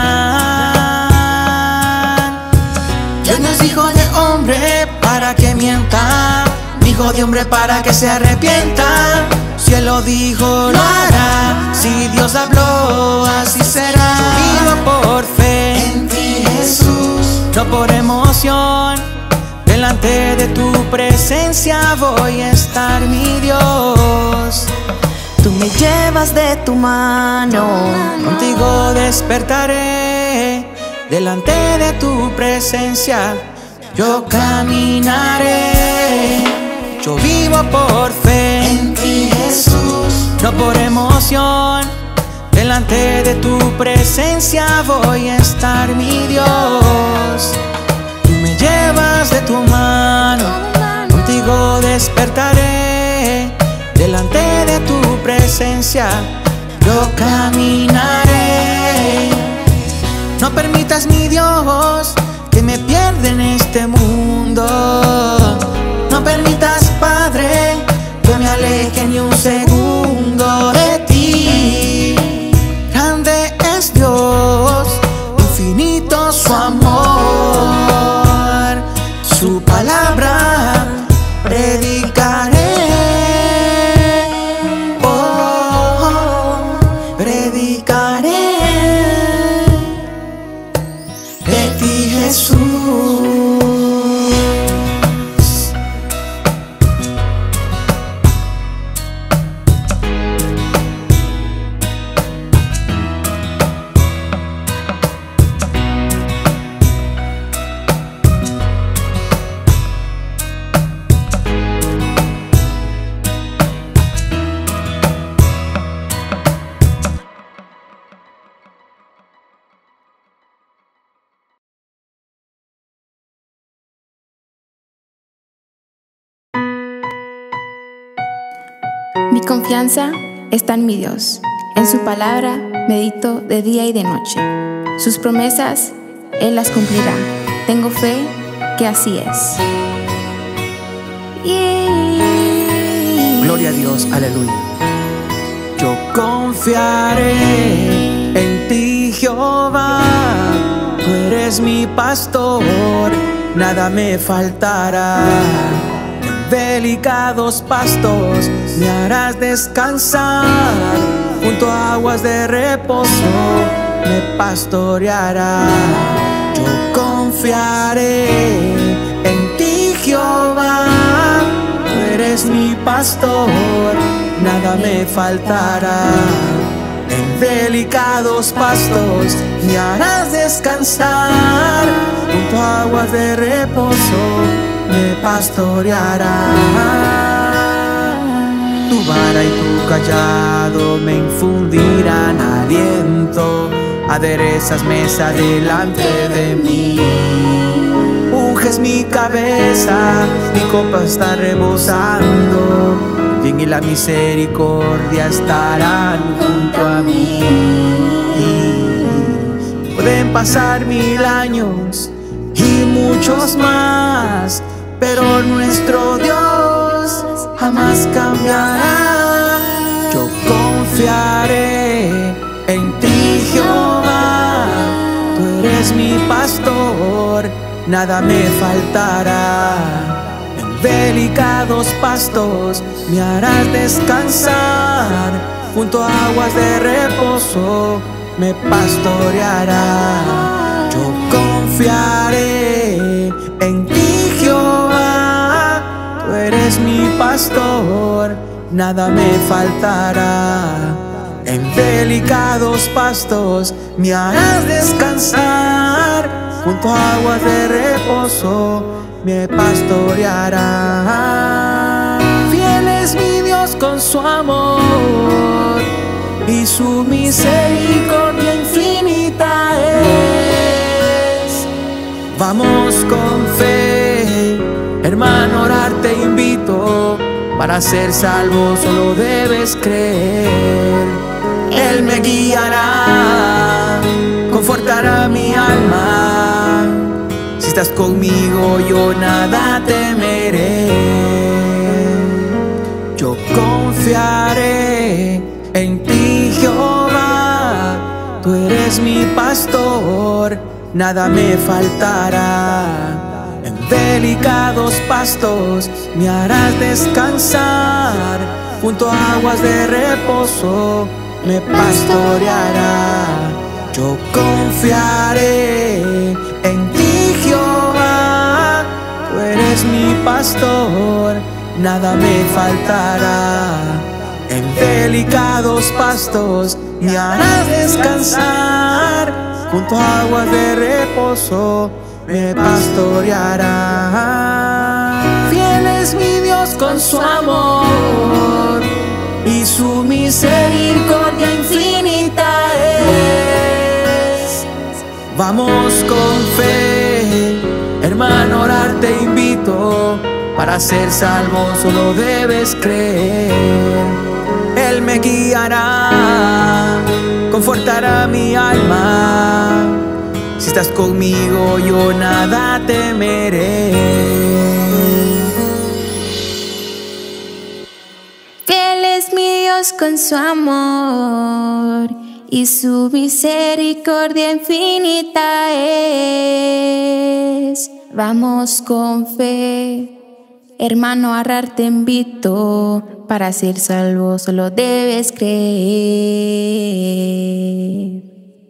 verdad. Dios no es hijo de hombre para que mienta, ni hijo de hombre para que se arrepienta. Si Él lo dijo, lo hará. Si Dios habló, así será. Yo vivo por fe en ti, Jesús, no por emoción. Delante de tu presencia voy a estar, mi Dios. Tú me llevas de tu mano, Contigo despertaré. Delante de tu presencia yo caminaré. Yo vivo por fe en ti, Jesús, no por emoción. Delante de tu presencia voy a estar, mi Dios. Tú me llevas de tu mano, contigo despertaré. Delante de tu presencia yo caminaré. No permitas, mi Dios, que me pierda en este mundo. No permitas, Padre, que me aleje ni un segundo de ti. Grande es Dios, infinito su amor. Su palabra predicaré. Oh, predicaré de ti, Jesús. Mi confianza está en mi Dios. En su palabra medito de día y de noche. Sus promesas Él las cumplirá. Tengo fe que así es. Gloria a Dios, aleluya. Yo confiaré en ti, Jehová. Tú eres mi pastor, nada me faltará. Delicados pastos me harás descansar, junto a aguas de reposo me pastoreará. Yo confiaré en ti, Jehová. Tú eres mi pastor, nada me faltará. En delicados pastos me harás descansar, junto a aguas de reposo me pastorearás. Tu vara y tu callado me infundirán aliento, aderezas mesa delante de mí. Unges mi cabeza, mi copa está rebosando, el bien y la misericordia estarán junto a mí. Pueden pasar 1000 años y muchos más, pero nuestro Dios jamás cambiará. Yo confiaré en ti, Jehová, tú eres mi pastor, nada me faltará. En delicados pastos me harás descansar, junto a aguas de reposo me pastoreará. Yo confiaré en ti, Jehová, tú eres mi pastor, nada me faltará. En delicados pastos me harás descansar, junto a aguas de reposo me pastoreará. Fiel es mi Dios con su amor, y su misericordia infinita es. Vamos con fe, hermano, orar te invito. Para ser salvo solo debes creer. Él me guiará, confortará mi alma. Si estás conmigo yo nada temeré. Yo confiaré en ti, Jehová, tú eres mi pastor, nada me faltará. En delicados pastos me harás descansar, junto a aguas de reposo me pastoreará. Yo confiaré en ti, Jehová, tú eres mi pastor, nada me faltará. En delicados pastos me harás descansar, junto a aguas de reposo me pastoreará. Fiel es mi Dios con su amor, y su misericordia infinita es. Vamos con fe, hermano, orar te invito. Para ser salvo solo debes creer. Él me guiará, confortará mi alma. Si estás conmigo yo nada temeré. Fiel es mi Dios con su amor, y su misericordia infinita es. Vamos con fe, hermano, a orar te invito. Para ser salvo solo debes creer.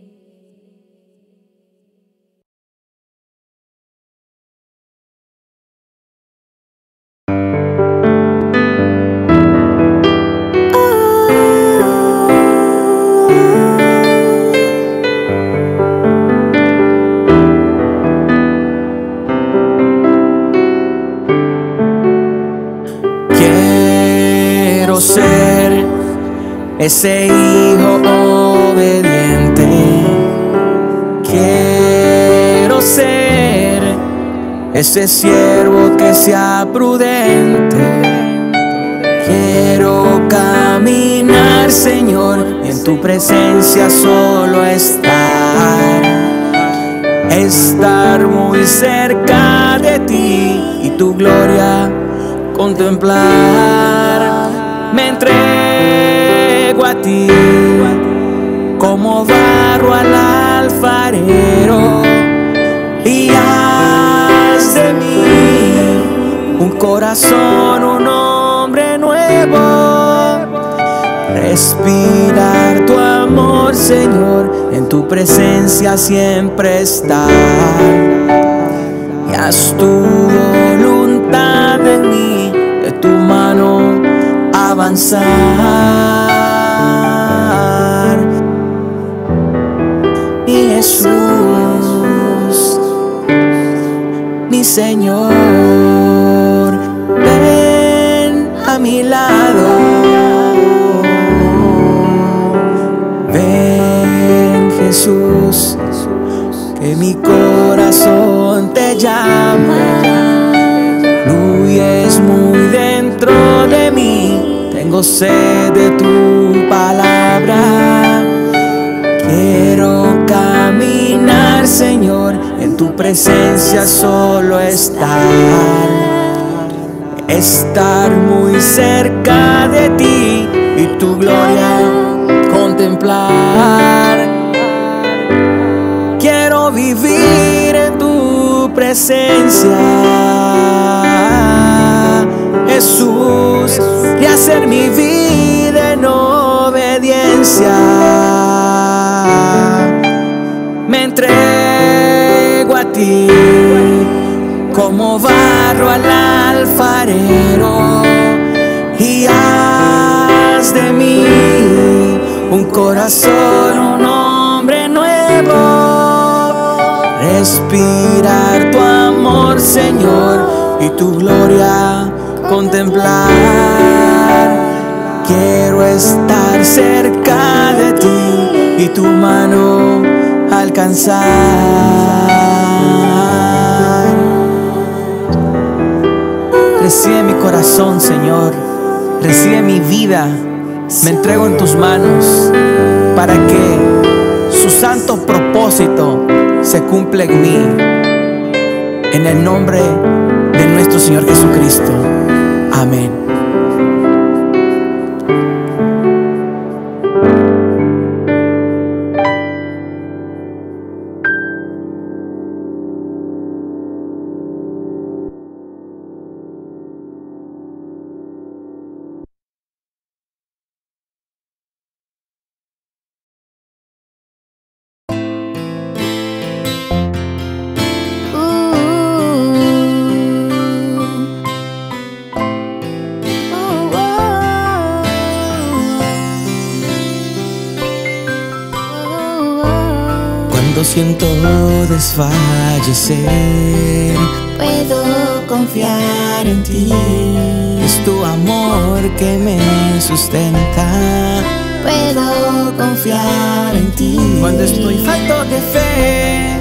Ser ese hijo obediente, quiero ser ese siervo que sea prudente. Quiero caminar, Señor, y en tu presencia solo estar muy cerca de ti y tu gloria contemplar. Me entrego a ti como barro al alfarero, y haz de mí un corazón, un hombre nuevo. Respirar tu amor, Señor, en tu presencia siempre estar. Y haz tu voluntad en mí, de tu mano avanzar. Señor, ven a mi lado. Ven, Jesús, que mi corazón te llama. Fluyes muy dentro de mí, tengo sed de tu palabra. Quiero caminar, Señor, en tu presencia solo estar muy cerca de ti y tu gloria contemplar. Quiero vivir en tu presencia, Jesús, y hacer mi vida en obediencia. Me entrego a ti como barro al alfarero y haz de mí un corazón, un hombre nuevo. Respirar tu amor, Señor, y tu gloria contemplar. Quiero estar cerca de ti y tu mano alcanzar. Recibe mi corazón, Señor, recibe mi vida. Me entrego en tus manos para que su santo propósito se cumpla en mí. En el nombre de nuestro Señor Jesucristo. Amén. Cuando siento desfallecer, puedo confiar en ti. es tu amor que me sustenta. Puedo confiar en ti. Cuando estoy falto de fe,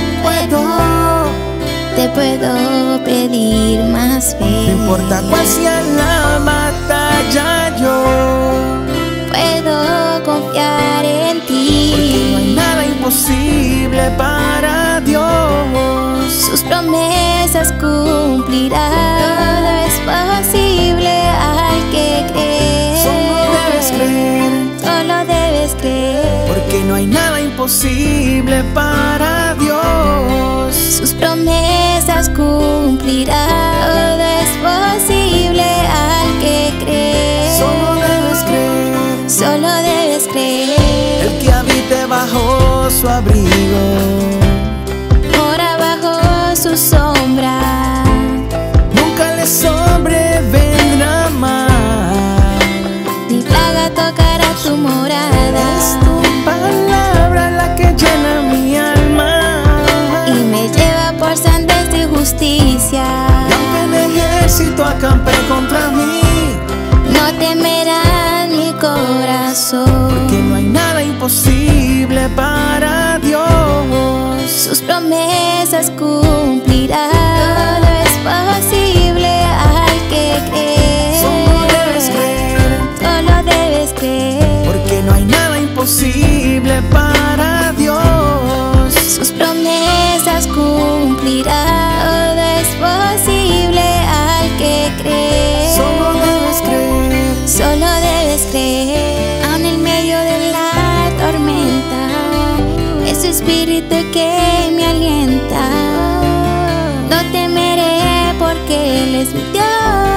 te puedo pedir más fe. no importa cuál sea la batalla, yo Puedo confiar en porque no hay ti. nada imposible para Dios. Sus promesas cumplirá. Todo es posible al que cree. Solo debes creer, Solo debes creer. porque no hay nada imposible para Dios. Sus promesas cumplirá. Todo es posible al que cree. Solo debes creer, Solo debes creer. el que habite bajo su abrigo, Mora bajo su sombra. nunca le sobrevendrá mal. Ni plaga tocará tu morada. Es tu palabra la que llena mi alma, Y me lleva por sendas de justicia. y aunque el ejército acampe contra mí, No temerá mi corazón. porque no hay nada imposible para Dios. Sus promesas cumplirá. Todo es posible al que cree. Solo debes creer, Solo debes creer. porque no hay nada imposible para Dios. Sus promesas cumplirá. Todo es posible al que cree. Solo debes creer, Solo debes creer. Aun en medio de la tormenta, es su espíritu que me alienta. No temeré porque Él es mi Dios.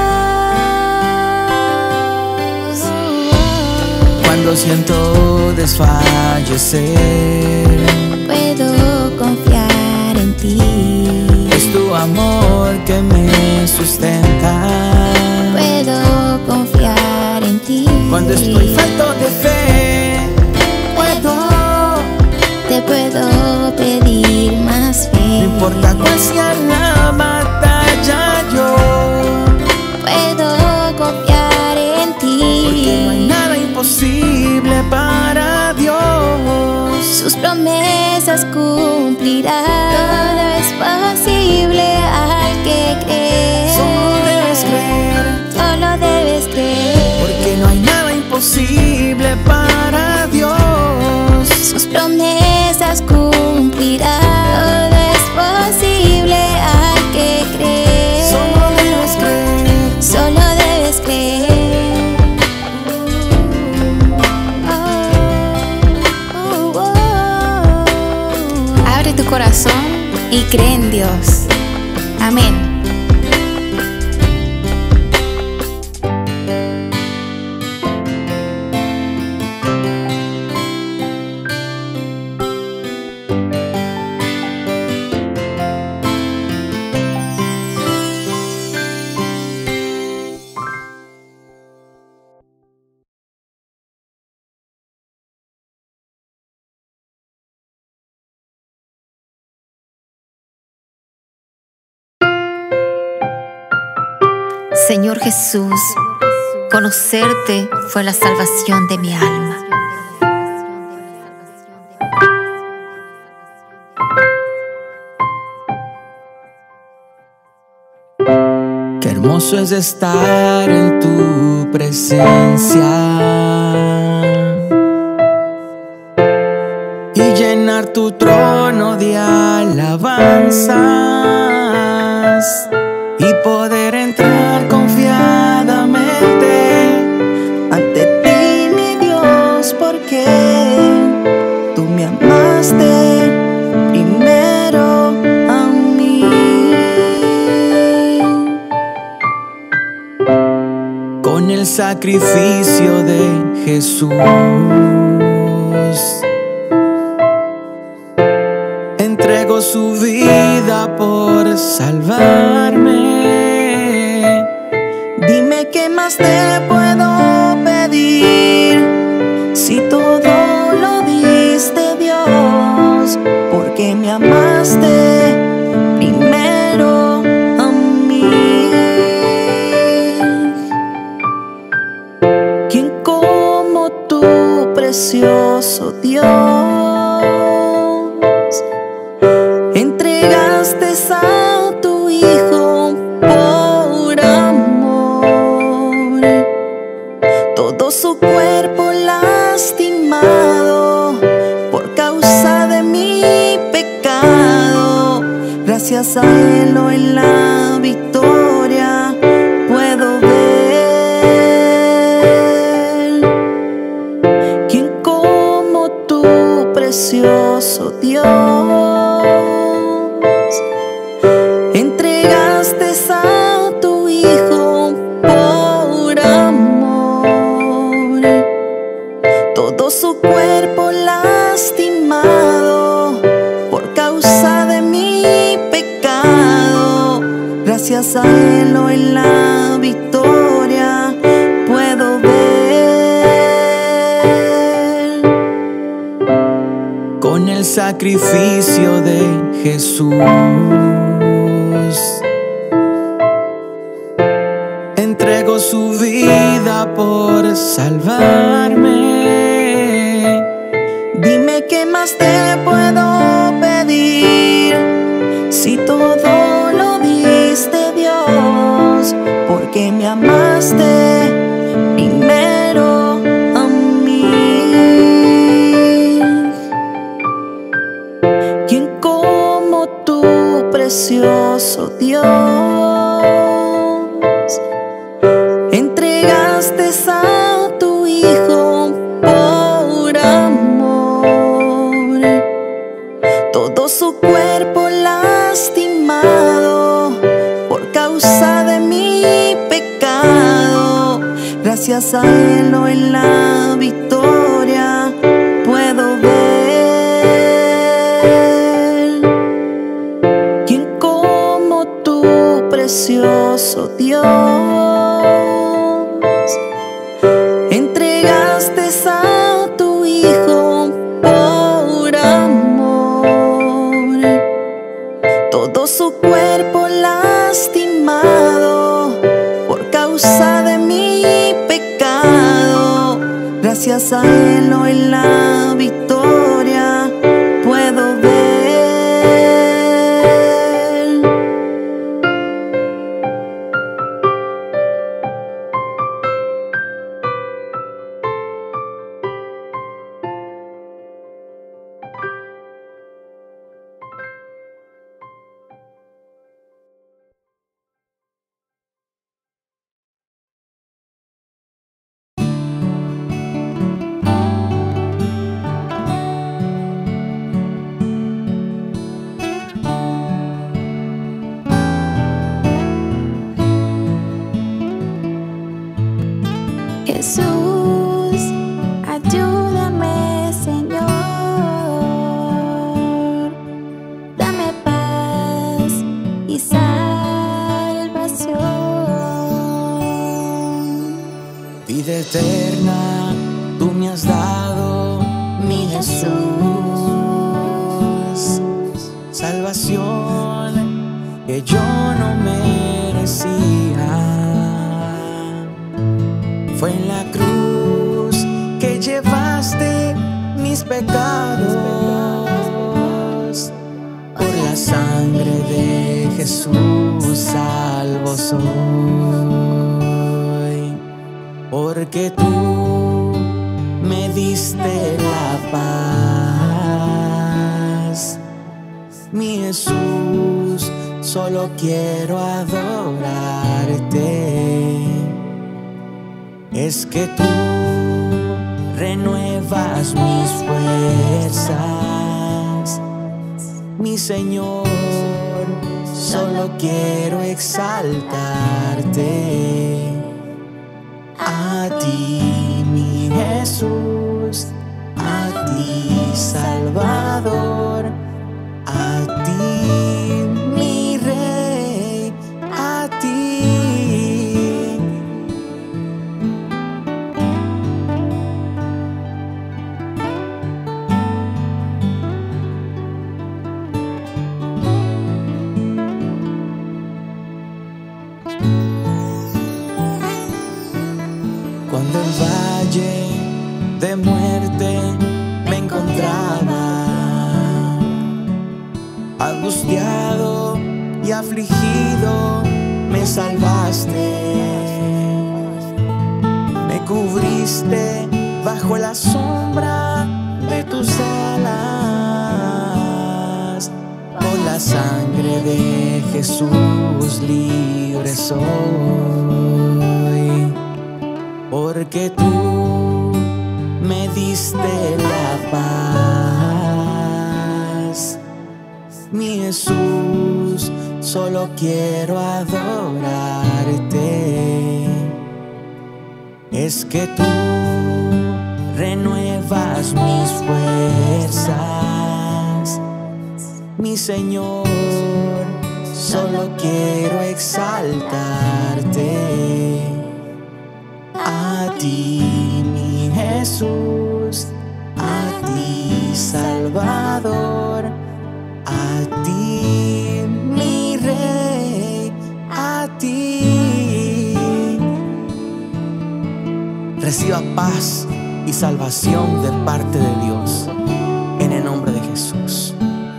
cuando siento desfallecer, Puedo confiar en ti. es tu amor que me sustenta. Puedo confiar en ti. Cuando estoy falto de fe, te puedo pedir más fe. no importa cuál sea la batalla, imposible para Dios. Sus promesas cumplirá. Todo es posible al que cree. Solo debes creer, Solo debes creer. porque no hay nada imposible para Dios. Sus promesas cumplirá. Todo es posible al que cree. Solo debes creer. Solo debes creer. Abre tu corazón y cree en Dios. Amén. Señor Jesús, conocerte fue la salvación de mi alma. Qué hermoso es estar en tu presencia y llenar tu trono de alabanzas y poder entrar confiadamente ante ti, mi Dios, porque tú me amaste primero a mí. Con el sacrificio de Jesús entregó su vida por salvarme. Dime qué más te puedo pedir, si todo lo diste, Dios, porque me amaste primero a mí. ¿Quién como tú, precioso Dios? Entregaste a tu Hijo por amor, todo su cuerpo lastimado por causa de mi pecado. Gracias a Él hoy en la victoria puedo ver. ¿Quién como tú, precioso Dios? Entregaste a tu Hijo por amor, todo su cuerpo lastimado por causa de mi pecado. Gracias a Él hoy en la victoria puedo ver. Con el sacrificio de Jesús entregó su vida por salvarme. Dime qué más te puedo pedir, si todo lo diste, Dios, porque me amaste primero a mí. ¿Quién como tú, precioso Dios? Entregaste a tu Hijo por amor, todo su cuerpo lastimado por causa de mi pecado. Gracias a Él hoy en la victoria puedo ver. ¿Quién como tú, precioso Dios? Entregaste a tu Hijo por amor, todo su cuerpo lastimado por causa de mi pecado. gracias a Él hoy la victoria puedo ver. Jesús, ayúdame, Señor, dame paz y salvación. Vida eterna, tú me has dado, mi Jesús. Salvación que yo no merecía. Fue en la cruz que llevaste mis pecados. Por la sangre de Jesús salvo soy. Porque tú me diste la paz. Mi Jesús, solo quiero adorarte. Es que tú renuevas mis fuerzas, mi Señor, solo quiero exaltarte. A ti, mi Jesús, a ti, Salvador, a ti, mi Rey, a ti. Cuando el valle de muerte me encontraba, angustiado y afligido, me salvaste. Me cubriste bajo la sombra de tus alas. Por la sangre de Jesús libre soy. Porque tú me diste la paz. Mi Jesús, solo quiero adorarte. Es que tú renuevas mis fuerzas. Mi Señor, solo quiero exaltarte. A ti, mi Jesús, a ti, Salvador, a ti, mi Rey, a ti. Reciba paz y salvación de parte de Dios, en el nombre de Jesús.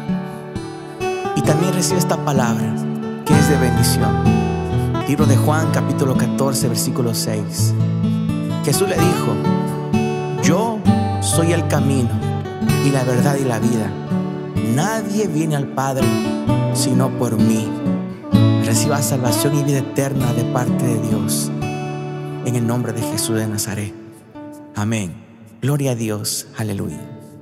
Y también recibe esta palabra, que es de bendición. Libro de Juan, capítulo 14, versículo 6. Jesús le dijo: yo soy el camino y la verdad y la vida. Nadie viene al Padre sino por mí. Reciba salvación y vida eterna de parte de Dios, en el nombre de Jesús de Nazaret. Amén. Gloria a Dios. Aleluya.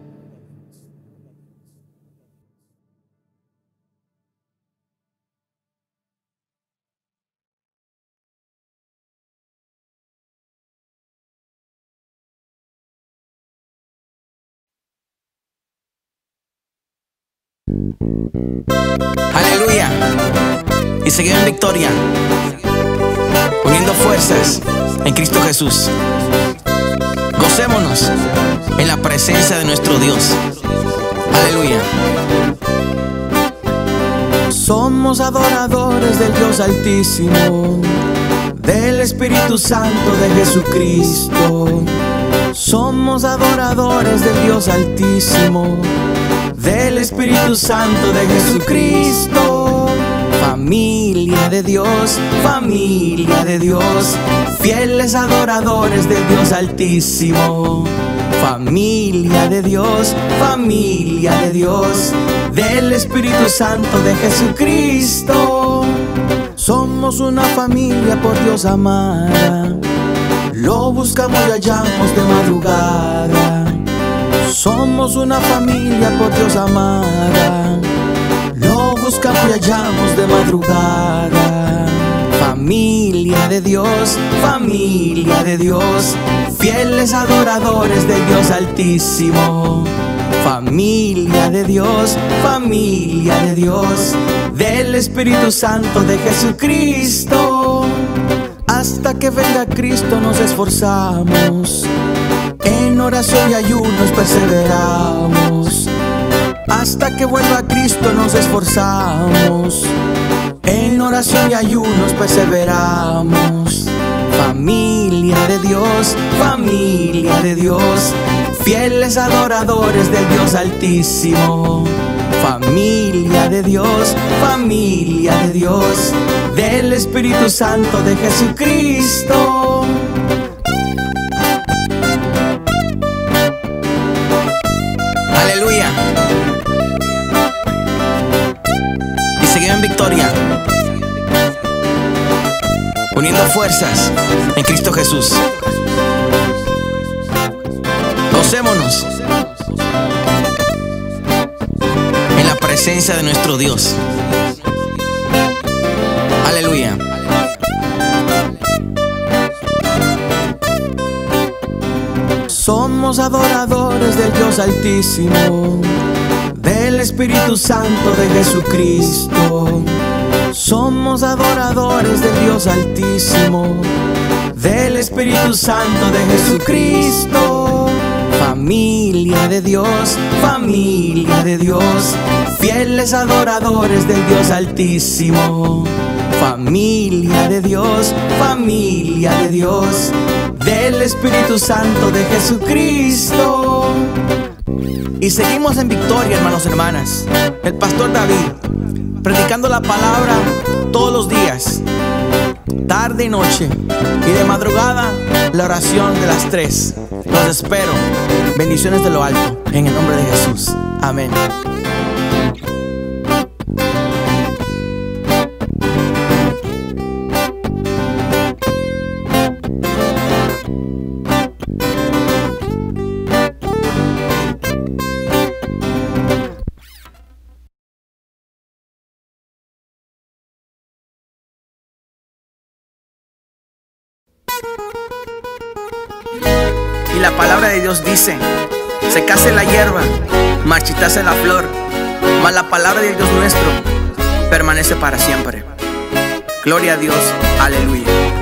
Aleluya. Y seguimos en victoria, uniendo fuerzas en Cristo Jesús. Gocémonos en la presencia de nuestro Dios. Aleluya. Somos adoradores del Dios Altísimo, del Espíritu Santo de Jesucristo. Somos adoradores del Dios Altísimo, del Espíritu Santo de Jesucristo. Familia de Dios, familia de Dios, fieles adoradores del Dios Altísimo. Familia de Dios, familia de Dios, del Espíritu Santo de Jesucristo. Somos una familia por Dios amada, lo buscamos y hallamos de madrugada. Somos una familia por Dios amada, lo buscamos y hallamos de madrugada. Familia de Dios, familia de Dios, fieles adoradores del Dios Altísimo. Familia de Dios, familia de Dios, del Espíritu Santo de Jesucristo. Hasta que venga Cristo nos esforzamos, en oración y ayunos perseveramos. Hasta que vuelva Cristo nos esforzamos, en oración y ayunos perseveramos. Familia de Dios, familia de Dios, fieles adoradores del Dios Altísimo. Familia de Dios, familia de Dios, del Espíritu Santo de Jesucristo. Aleluya. Y seguimos en victoria, uniendo fuerzas en Cristo Jesús. Gocémonos en la presencia de nuestro Dios. Aleluya. Somos adoradores del Dios Altísimo, del Espíritu Santo de Jesucristo. Somos adoradores del Dios Altísimo, del Espíritu Santo de Jesucristo. Familia de Dios, familia de Dios, fieles adoradores del Dios Altísimo. Familia de Dios, familia de Dios, del Espíritu Santo de Jesucristo. Y seguimos en victoria, hermanos y hermanas. El pastor David, predicando la palabra todos los días, tarde y noche, y de madrugada la oración de las 3. Los espero. Bendiciones de lo alto, en el nombre de Jesús. Amén. Y la palabra de Dios dice: secase la hierba, marchitase la flor, mas la palabra de Dios nuestro permanece para siempre. Gloria a Dios, aleluya.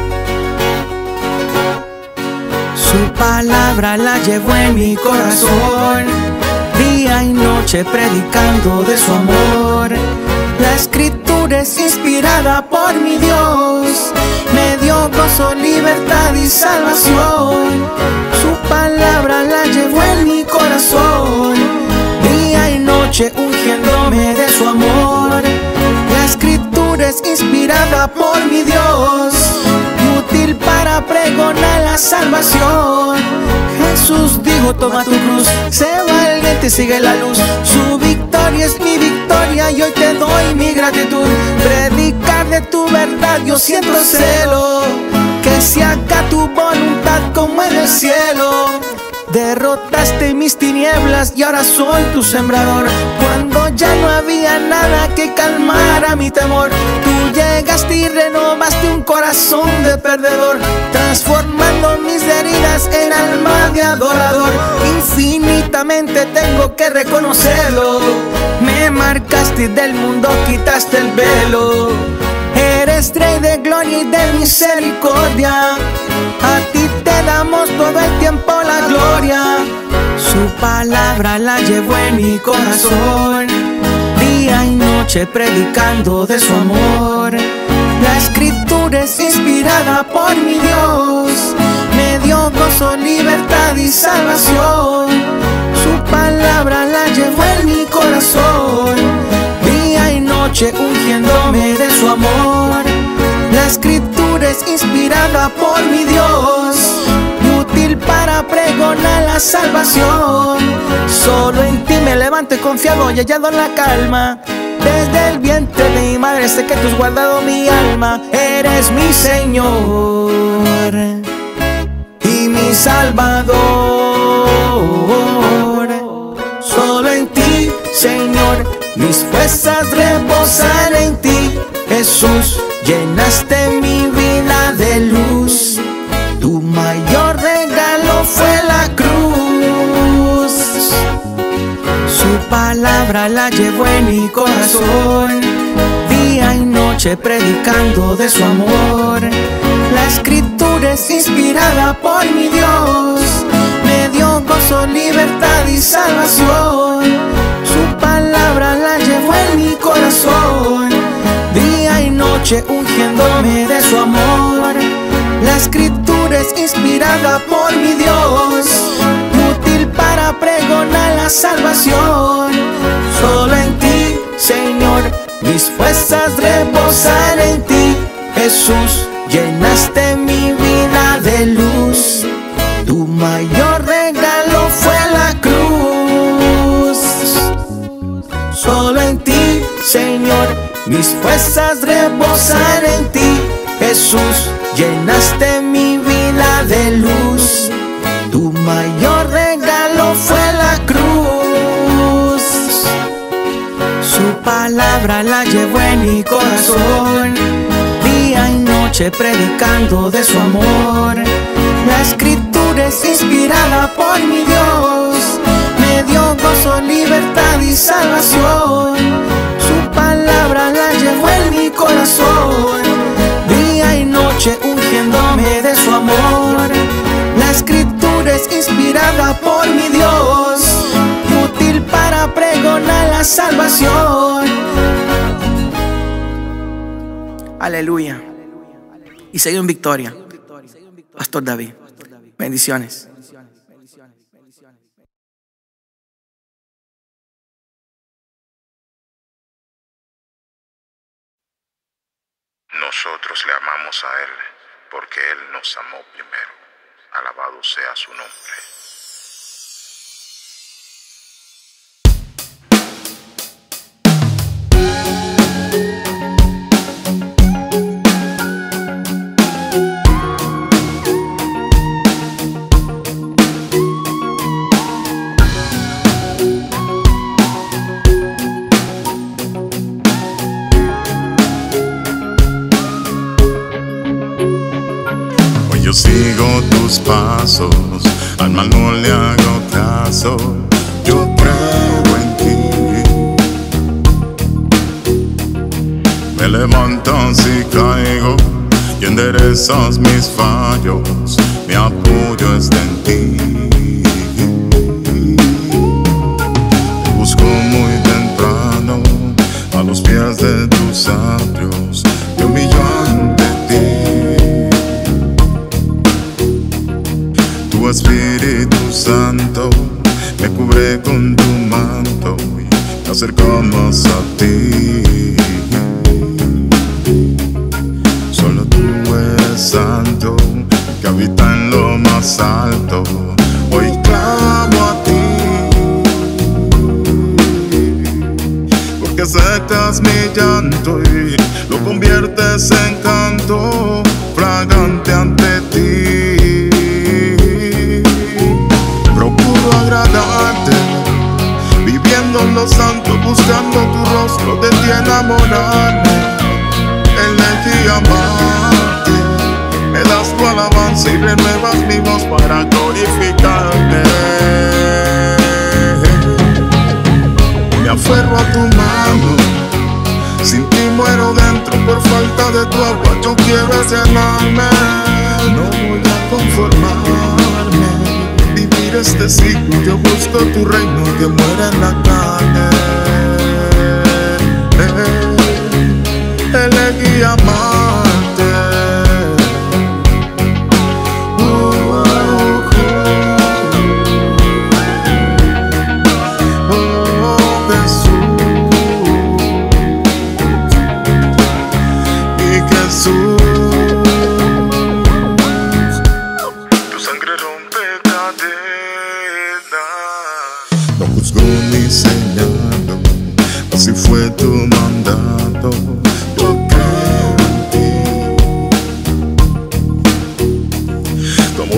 Su palabra la llevo en mi corazón, día y noche predicando de su amor. La escritura es inspirada por mi Dios, me dio gozo, libertad y salvación. Su palabra la llevo en mi corazón, día y noche ungiéndome de su amor. La escritura es inspirada por mi Dios, útil para pregonar la salvación. Jesús dijo: toma tu cruz, sé valiente y sigue la luz. Su victoria es mi victoria y hoy te doy mi gratitud. Predicar de tu verdad yo siento celo, que se haga tu voluntad como en el cielo. Derrotaste mis tinieblas y ahora soy tu sembrador. Cuando ya no había nada que calmara mi temor, tú llegaste y renovaste un corazón de perdedor, transformando mis heridas en alma de adorador. Infinitamente tengo que reconocerlo, me marcaste del mundo, quitaste el velo. Eres Rey de gloria y de misericordia, a ti te damos todo el tiempo la gloria. Su palabra la llevo en mi corazón, día y noche predicando de su amor. La escritura es inspirada por mi Dios, me dio gozo, libertad y y salvación. Su palabra la llevo en mi corazón, día y noche ungiéndome de su amor. La escritura es inspirada por mi Dios, útil para pregonar la salvación. Solo en ti me levanto confiado y hallado en la calma. Desde el vientre de mi madre sé que tú has guardado mi alma. Eres mi Señor y mi Salvador. Solo en ti, Señor, mis fuerzas reposan en ti. Jesús, llenaste mi vida de luz. Tu mayor regalo fue la cruz. Su palabra la llevo en mi corazón, día y noche predicando de su amor. La escritura es inspirada por mi Dios, me dio gozo, libertad y salvación. Su palabra la llevo en mi corazón, día y noche ungiéndome de su amor. La escritura es inspirada por mi Dios, útil para pregonar la salvación. Solo en ti, Señor, mis fuerzas reposan en ti. Jesús, llenaste mi vida de luz. Tu mayor regalo fue la cruz. Solo en ti, Señor, mis fuerzas reposan en ti. Jesús, llenaste mi vida de luz. Tu mayor regalo fue la cruz. Su palabra la llevo en mi corazón, día y noche predicando de su amor. La escritura es inspirada por mi Dios, me dio gozo, libertad y salvación. Su palabra la llevo en mi corazón, día y noche ungiéndome de su amor. La escritura es inspirada por mi Dios, útil para pregonar la salvación. Aleluya. Y sigue en victoria. Pastor David. Bendiciones. Nosotros le amamos a Él porque Él nos amó primero. Alabado sea su nombre. Yo sigo tus pasos, al mal no le hago caso. Yo creo en ti. Me levantas y caigo y enderezas mis fallos. Mi apoyo está en ti. Te busco muy temprano a los pies de tus atrios. Me humillo ante ti. Tu Espíritu Santo me cubre con tu manto y me acercamos a ti. Solo tú eres santo, que habita en lo más alto. Hoy clamo a ti, porque secas mi llanto y lo conviertes en canto fragante ante ti. Agradarte, viviendo en lo santo, buscando tu rostro, de ti enamorarme, elegí amarte. Me das tu alabanza y renuevas mi voz para glorificarte. Me aferro a tu mano, sin ti muero dentro por falta de tu agua. Yo quiero llenarme, no voy a conformarme. Este siglo yo busco tu reino que muera en la carne. Elegí amarte.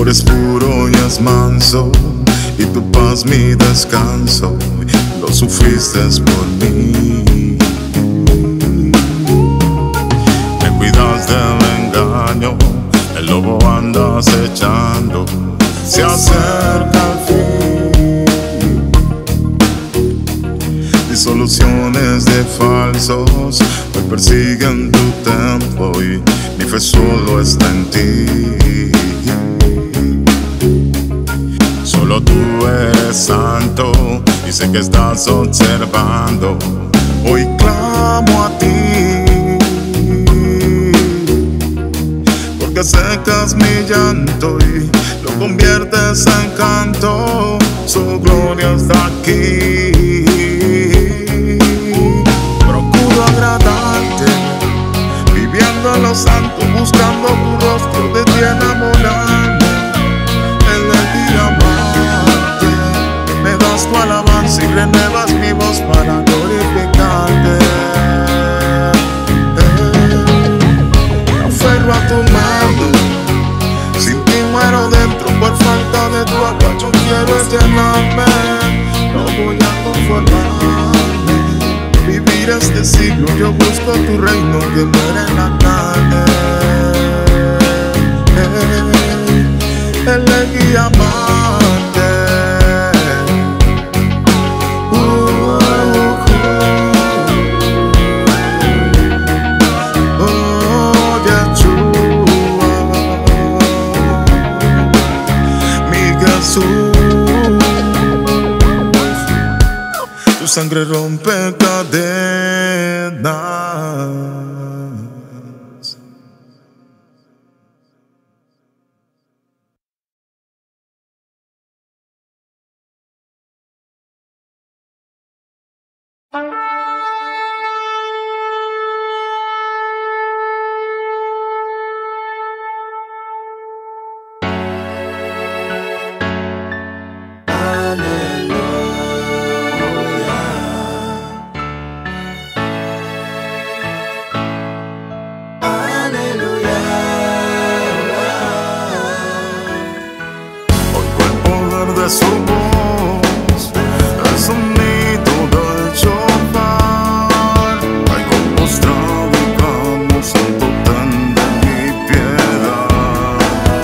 amor es puro y es manso, y tu paz mi descanso, lo sufriste por mí. Me cuidas del engaño, el lobo anda acechando, se acerca el fin. Disoluciones de falsos me persiguen tu tempo, y mi fe solo está en ti. Solo tú eres santo y sé que estás observando. Hoy clamo a ti, porque secas mi llanto y lo conviertes en canto. Su gloria está aquí. Procuro agradarte, viviendo a lo santo, buscando tu rostro, de ti enamorarme. En el día amarte, me das tu alabanza y renuevas mi voz para glorificarte. Me aferro a tu mano, sin ti muero dentro por falta de tu agua. Yo quiero llenarme, no voy a conformarme. Vivir este siglo, yo busco tu reino que muere en la carne. Él elegí amarte. Oh, Yeshua, mi Jesús. Tu sangre rompe cadenas. Su voz, el sonido del shofar, caigo postrado y clamo, santo ten de mi piedad.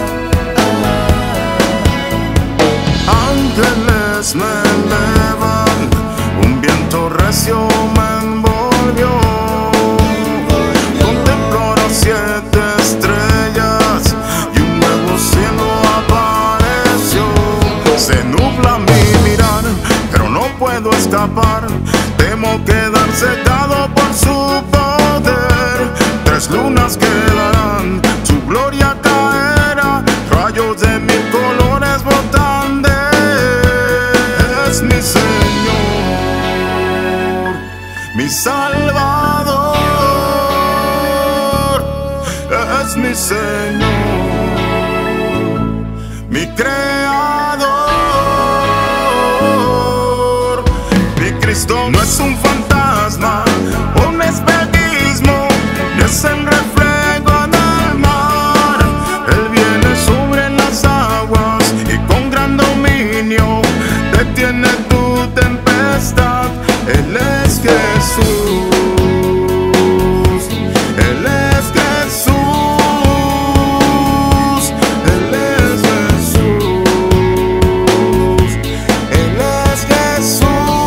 Ángeles me elevan, un viento recio me envolvió. Contemplo a las 7 estrellas y un nuevo cielo apareció. Se nubla mi mirar, pero no puedo escapar. Temo quedar cegado por su poder. 3 lunas quedarán, su gloria caerá. Rayos de 1000 colores brotan de él. Es mi Señor, mi Salvador. Es mi Señor, mi Creador. Cristo no es un fantasma, un espejismo, ni es el reflejo del mar. Él viene sobre las aguas y con gran dominio detiene tu tempestad. Él es Jesús, Él es Jesús, Él es Jesús, Él es Jesús.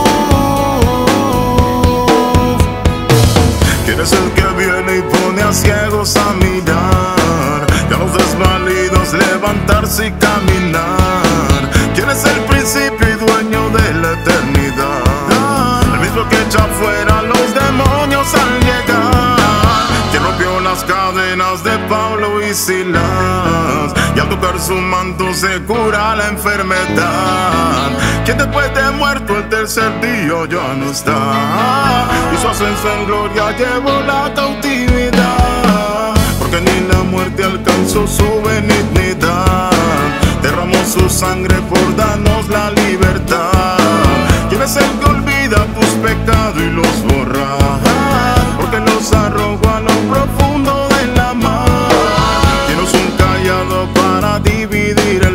Es el que viene y pone a ciegos a mirar, y a los desvalidos levantarse y caminar. ¿Quién es el principio y dueño de la eternidad? El mismo que echa fuera a los demonios al llegar. Quien rompió las cadenas de Pablo y Silas, y al tocar su manto se cura la enfermedad. Quien después de muerto el tercer día ya no está, y su ascenso en gloria llevó la cautividad. Porque ni la muerte alcanzó su benignidad, derramó su sangre por darnos la libertad. ¿Quién es el que olvida tus pecados y los borra? Porque los arrojó a lo profundo de la mar. Tienes un callado para dividir el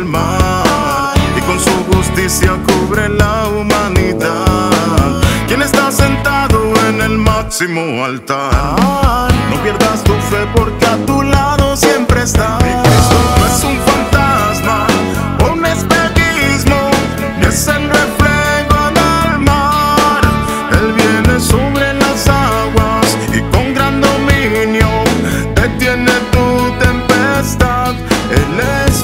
santísimo altar. No pierdas tu fe porque a tu lado siempre está. Mi Cristo no es un fantasma o un espejismo, ni es el reflejo del mar. Él viene sobre las aguas y con gran dominio detiene tu tempestad. Él es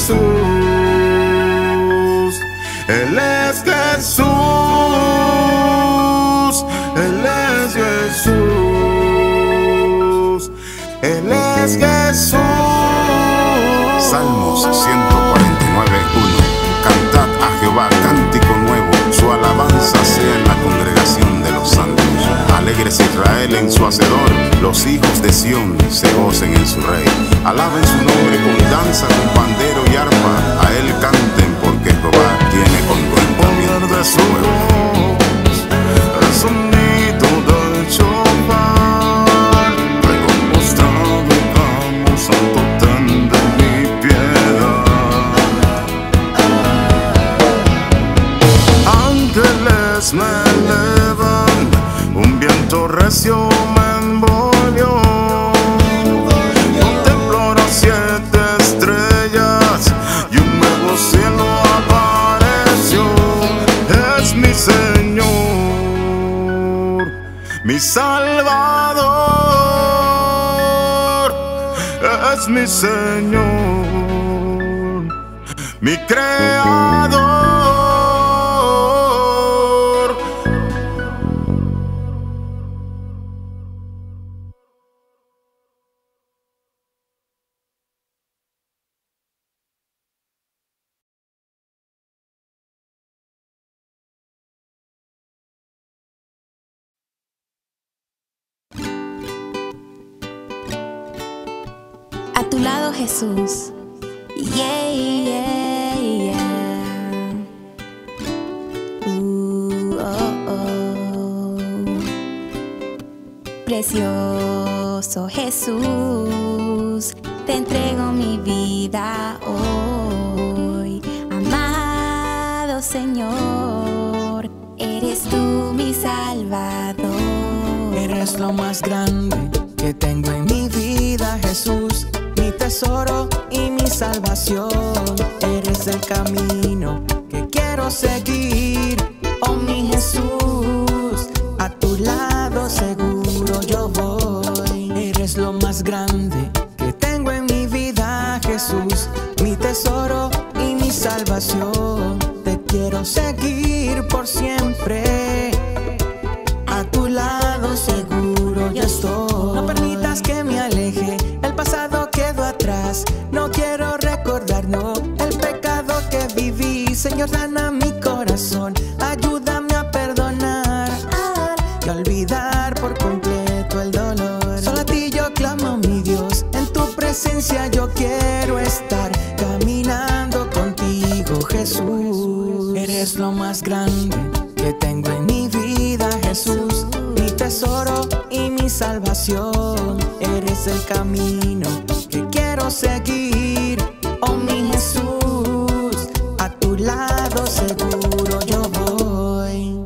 Jesús, Él es Jesús, Él es Jesús, Él es Jesús. Salmos 149:1. Cantad a Jehová cántico nuevo, su alabanza sea en la congregación de los santos. Alegres Israel en su hacedor, los hijos de Sión se gocen en su rey. Alaben su nombre con danza, con pandero y arpa, a él canten porque Jehová tiene contentamiento de su voz, el sonido del shofar, traigo mostrado como santo ten de mi piedad. Ángeles me elevan, un viento recio me envolvió. Contemplo las 7 estrellas y un nuevo cielo apareció. Es mi Señor, mi Salvador. Es mi Señor, mi Creador. A tu lado, Jesús. Yeah, yeah, yeah. Oh, oh. Precioso Jesús, te entrego mi vida hoy. Amado Señor, eres tú mi Salvador. Eres lo más grande que tengo en mi vida, Jesús, mi tesoro y mi salvación. Eres el camino que quiero seguir, oh mi Jesús, a tu lado seguro yo voy. Eres lo más grande que tengo en mi vida, Jesús, mi tesoro y mi salvación. Te quiero seguir por siempre, a tu lado seguro yo estoy. No permitas que me aleje, el pasado quedó atrás. No quiero recordar, no, el pecado que viví. Señor, sana mi corazón, ayúdame a perdonar y a olvidar por completo el dolor. Solo a ti yo clamo, mi Dios, en tu presencia yo quiero estar, caminando contigo, Jesús. Eres lo más grande que tengo en mi vida, Jesús, mi tesoro y mi salvación. Eres el camino que quiero seguir, oh mi Jesús, a tu lado seguro yo voy.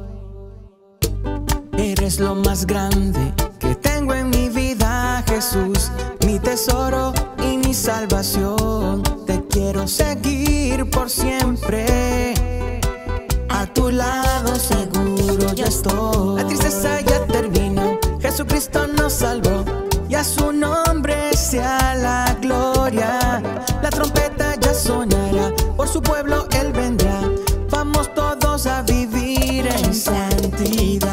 Eres lo más grande que tengo en mi vida, Jesús, mi tesoro y mi salvación. Te quiero seguir por siempre, a tu lado seguro yo estoy. La tristeza ya terminó, Jesucristo nos salvó, y a su nombre sea la gloria. La trompeta ya sonará, por su pueblo Él vendrá. Vamos todos a vivir en santidad.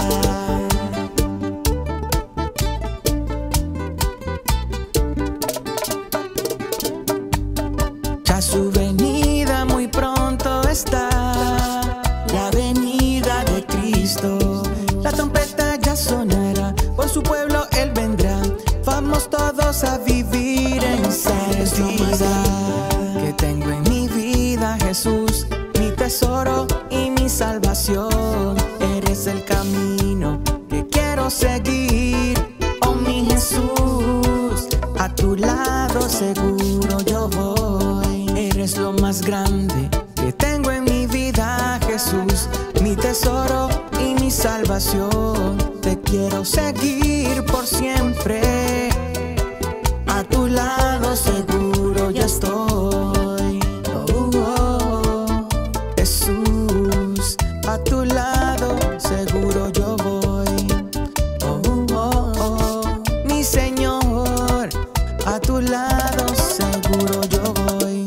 Ya su venida muy pronto está, la venida de Cristo. La trompeta ya sonará, por su pueblo Él vendrá. Vamos todos a vivir en santidad. Que tengo en mi vida, Jesús, mi tesoro y mi salvación. Eres el camino que quiero seguir, oh mi Jesús, a tu lado seguro yo voy. Eres lo más grande que tengo en mi vida, Jesús, mi tesoro y mi salvación. Te quiero seguir por siempre. A tu lado seguro ya estoy. Oh, oh, Jesús, a tu lado seguro yo voy. Oh, oh, oh, mi Señor, a tu lado seguro yo voy.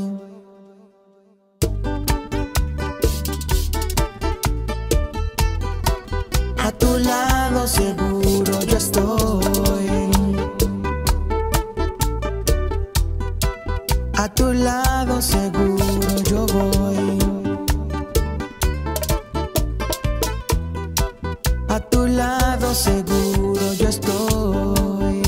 A tu lado seguro yo estoy. A tu lado seguro yo voy. A tu lado seguro yo estoy.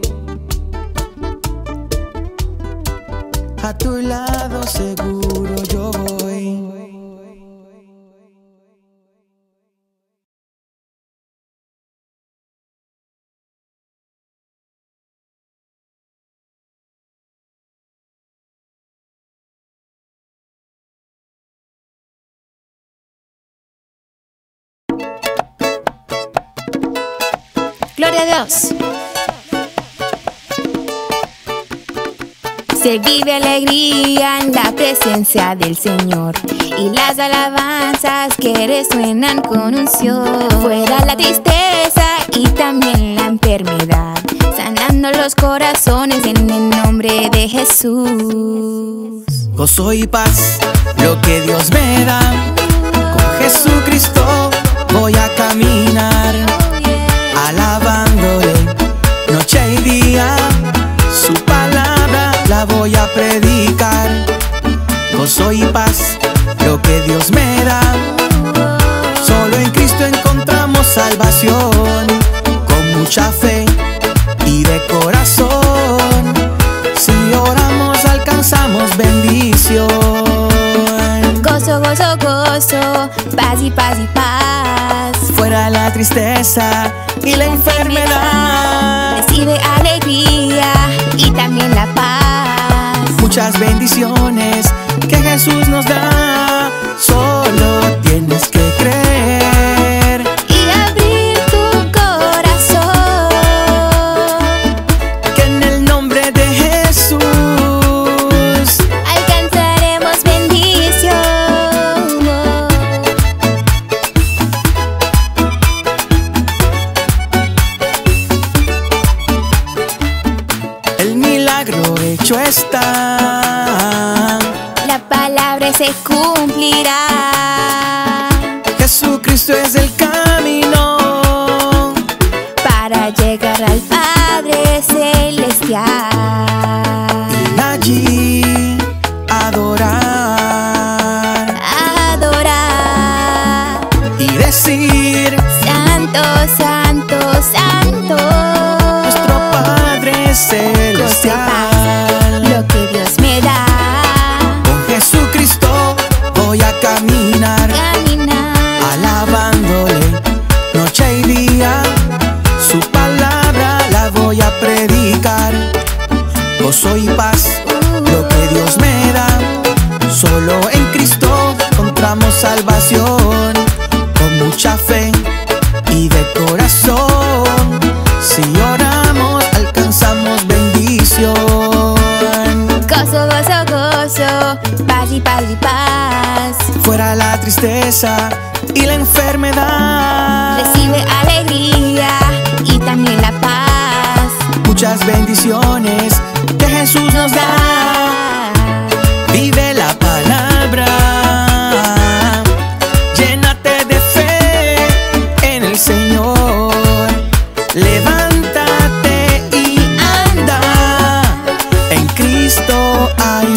A tu lado seguro yo voy. Gloria a Dios. Se vive alegría en la presencia del Señor y las alabanzas que resuenan con unción. Fuera la tristeza y también la enfermedad, sanando los corazones en el nombre de Jesús. Gozo y paz, lo que Dios me da. Con Jesucristo voy a caminar, alabándole noche y día. Su palabra la voy a predicar. Gozo y paz, lo que Dios me da. Solo en Cristo encontramos salvación. Con mucha fe y de corazón, si oramos alcanzamos bendición. Gozo, gozo, gozo, paz y paz y paz. Fuera la tristeza y la enfermedad, recibe alegría y también la paz. Muchas bendiciones que Jesús nos da. Solo tienes que creer y abrir tu corazón, que en el nombre de Jesús alcanzaremos bendición. el milagro hecho está. La palabra se cumplirá. Jesucristo es el camino para llegar al Padre Celestial. y allí adorar y decir: Santo, santo, santo, nuestro Padre Celestial. lo que Dios me da. Con Jesucristo voy a caminar, alabándole noche y día. Su palabra la voy a predicar. Gozo y paz, lo que Dios me da. Solo en Cristo encontramos salvación. Con mucha fe y de corazón, si oramos alcanzamos bendición. Gozo, gozo, gozo, paz y paz y paz. Fuera la tristeza y la enfermedad, Recibe alegría y también la paz. muchas bendiciones que Jesús nos da. Vive la palabra, llénate de fe en el Señor. Levántate y anda, en Cristo hay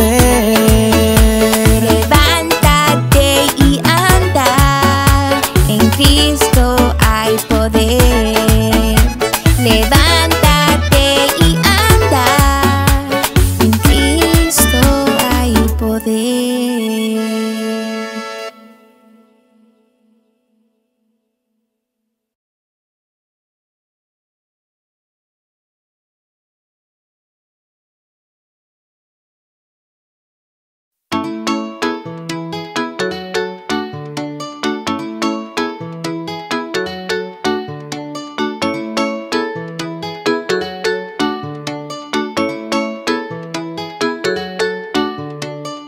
poder. Levántate y anda, en Cristo hay poder. Levántate y anda, en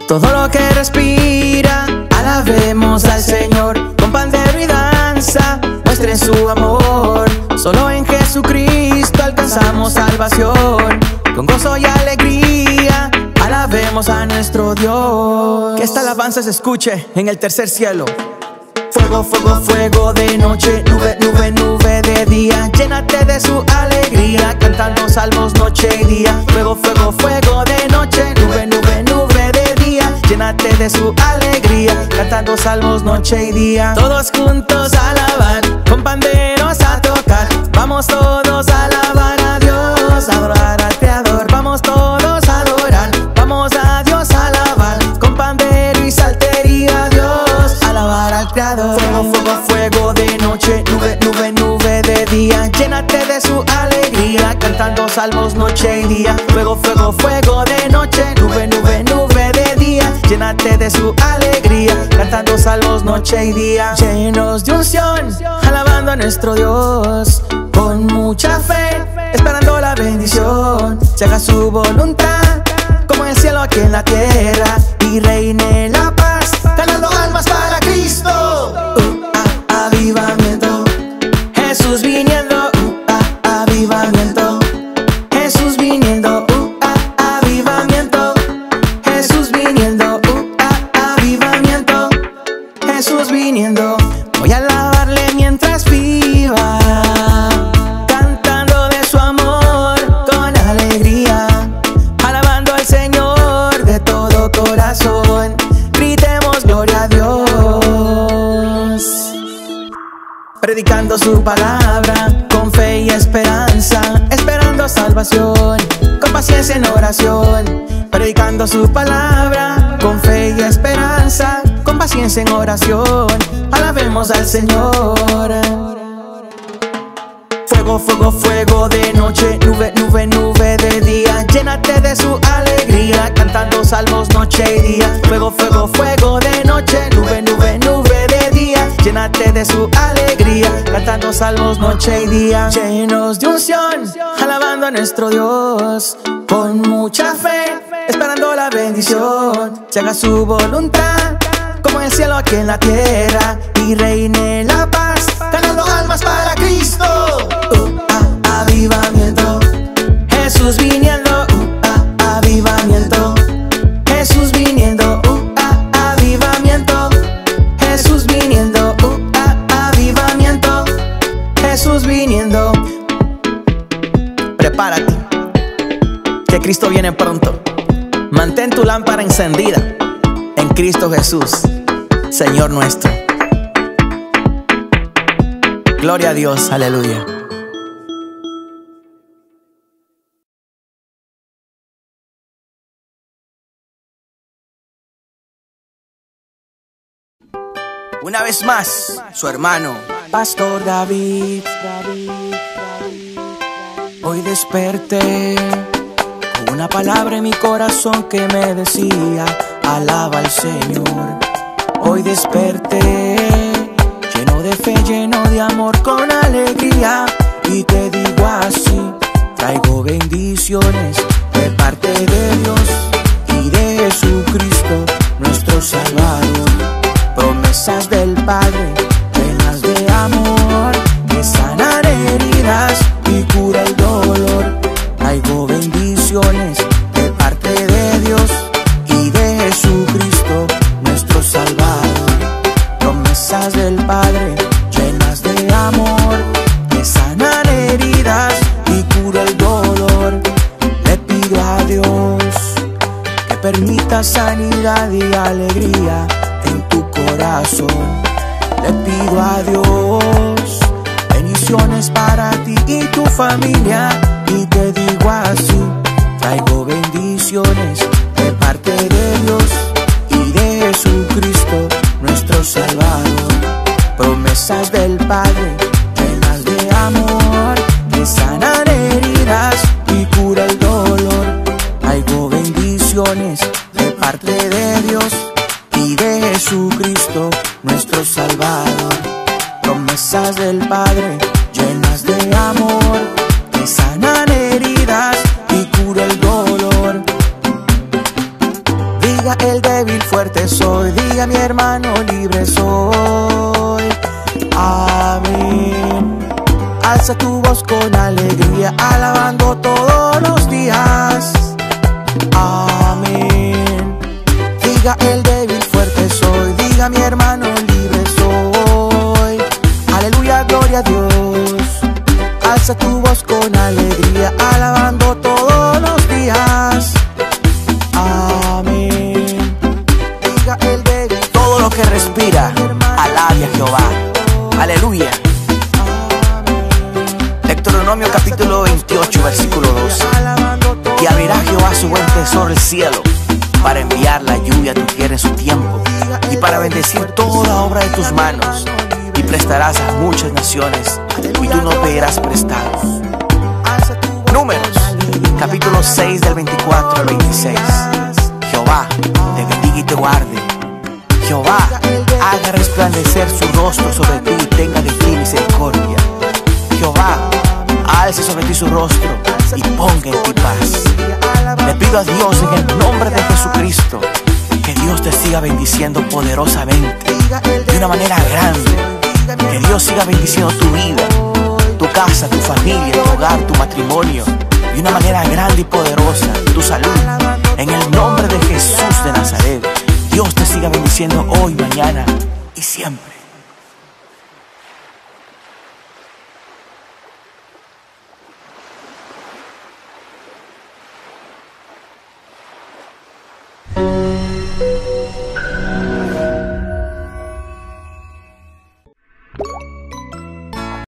Todo lo que respira, alabemos al Señor. Con pandero y danza, muestren su amor. Solo en Jesucristo alcanzamos salvación. Con gozo y alegría, alabemos a nuestro Dios. Que esta alabanza se escuche en el tercer cielo. Fuego, fuego, fuego de noche, nube, nube, nube de día. Llénate de su alegría, cantando salmos noche y día. Fuego, fuego, fuego de noche, nube, nube, nube de día. Llénate de su alegría, cantando salmos noche y día. Todos juntos a alabar, con panderos a tocar. Vamos todos a alabar a Dios, a adorar al Creador. Vamos todos a adorar, vamos a Dios a alabar. Con pandero y saltería a Dios, alabar al Creador. Fuego, fuego, fuego de noche, nube, nube, nube de día. Llénate de su alegría, cantando salmos noche y día. Fuego, fuego, fuego de noche, nube, nube, nube de día. Llénate de su alegría, cantando salmos noche y día. Llenos de unción, alabando a nuestro Dios. Con mucha fe, esperando la bendición. Se haga su voluntad, como el cielo aquí en la tierra. Y reine la paz, ganando almas para Cristo. Avivamiento, Jesús viniendo. Avivamiento, Jesús viniendo. Avivamiento, Jesús viniendo. Avivamiento, Jesús viniendo. Voy a alabarle mientras viva, cantando de su amor con alegría, alabando al Señor de todo corazón. Gritemos gloria a Dios, predicando su palabra con fe y esperanza, esperando salvación, con paciencia en oración. Predicando su palabra con fe y esperanza, con paciencia en oración, alabemos al Señor. Fuego, fuego, fuego de noche, nube, nube, nube de día. Llénate de su alegría, cantando salmos noche y día. Fuego, fuego, fuego de noche, nube, nube, nube de día. Llénate de su alegría, cantando salmos noche y día. Llenos de unción, alabando a nuestro Dios. Con mucha fe, esperando la bendición. Se haga su voluntad, como el cielo aquí en la tierra. Y reine la paz, ganando almas para Cristo. Avivamiento, Jesús viniendo. Avivamiento, Jesús viniendo. Avivamiento, Jesús viniendo. Avivamiento, Jesús viniendo. Prepárate, que Cristo viene pronto. Mantén tu lámpara encendida en Cristo Jesús, Señor nuestro. Gloria a Dios, aleluya. Una vez más, su hermano, Pastor David. Hoy desperté con una palabra en mi corazón que me decía: alaba al Señor. Hoy desperté lleno de fe, lleno de amor, con alegría. Y te digo así: traigo bendiciones de parte de Dios y de Jesucristo, nuestro Salvador. Promesas del Padre, llenas de amor, que sanan heridas y cura el dolor. Traigo bendiciones de parte de Dios y de Jesucristo, nuestro Salvador. Promesas del Padre, llenas de amor, que sanan heridas y cura el dolor. Le pido a Dios que permita sanidad y alegría en tu corazón. Le pido a Dios bendiciones para ti y tu familia. Y te digo así: traigo bendiciones de parte de Dios y de Jesucristo, nuestro Salvador. Promesas del Padre, llenas de amor, que sanan heridas y cura el dolor. Traigo bendiciones de parte de Dios y de Jesucristo, nuestro Salvador. Promesas del Padre, llenas de amor, que sanan heridas y cura el dolor. Diga el débil fuerte soy, diga mi hermano libre soy. Amén. Alza tu voz con alegría, alabando todos los días. Amén. Diga el débil fuerte soy, diga mi hermano libre soy. Aleluya, gloria a Dios. Alza tu voz con alegría, alabando todos los días. Amén. Diga el débil. Todo lo que respira, alabe a Jehová. Aleluya. Deuteronomio capítulo 28, versículo 12. Y abrirá Jehová su buen tesoro el cielo, para enviar la lluvia a tu tierra en su tiempo, y para bendecir toda obra de tus manos. Y prestarás a muchas naciones, y tú no pedirás prestado. Números, capítulo 6 del 24 al 26. Jehová te bendiga y te guarde. Jehová haga resplandecer su rostro sobre ti y tenga de ti misericordia. Jehová alce sobre ti su rostro y ponga en ti paz. Le pido a Dios en el nombre de Jesucristo que Dios te siga bendiciendo poderosamente, de una manera grande. Que Dios siga bendiciendo tu vida, tu casa, tu familia, tu hogar, tu matrimonio, de una manera grande y poderosa. Tu salud, en el nombre de Jesús de Nazaret. Dios te siga bendiciendo hoy, mañana y siempre.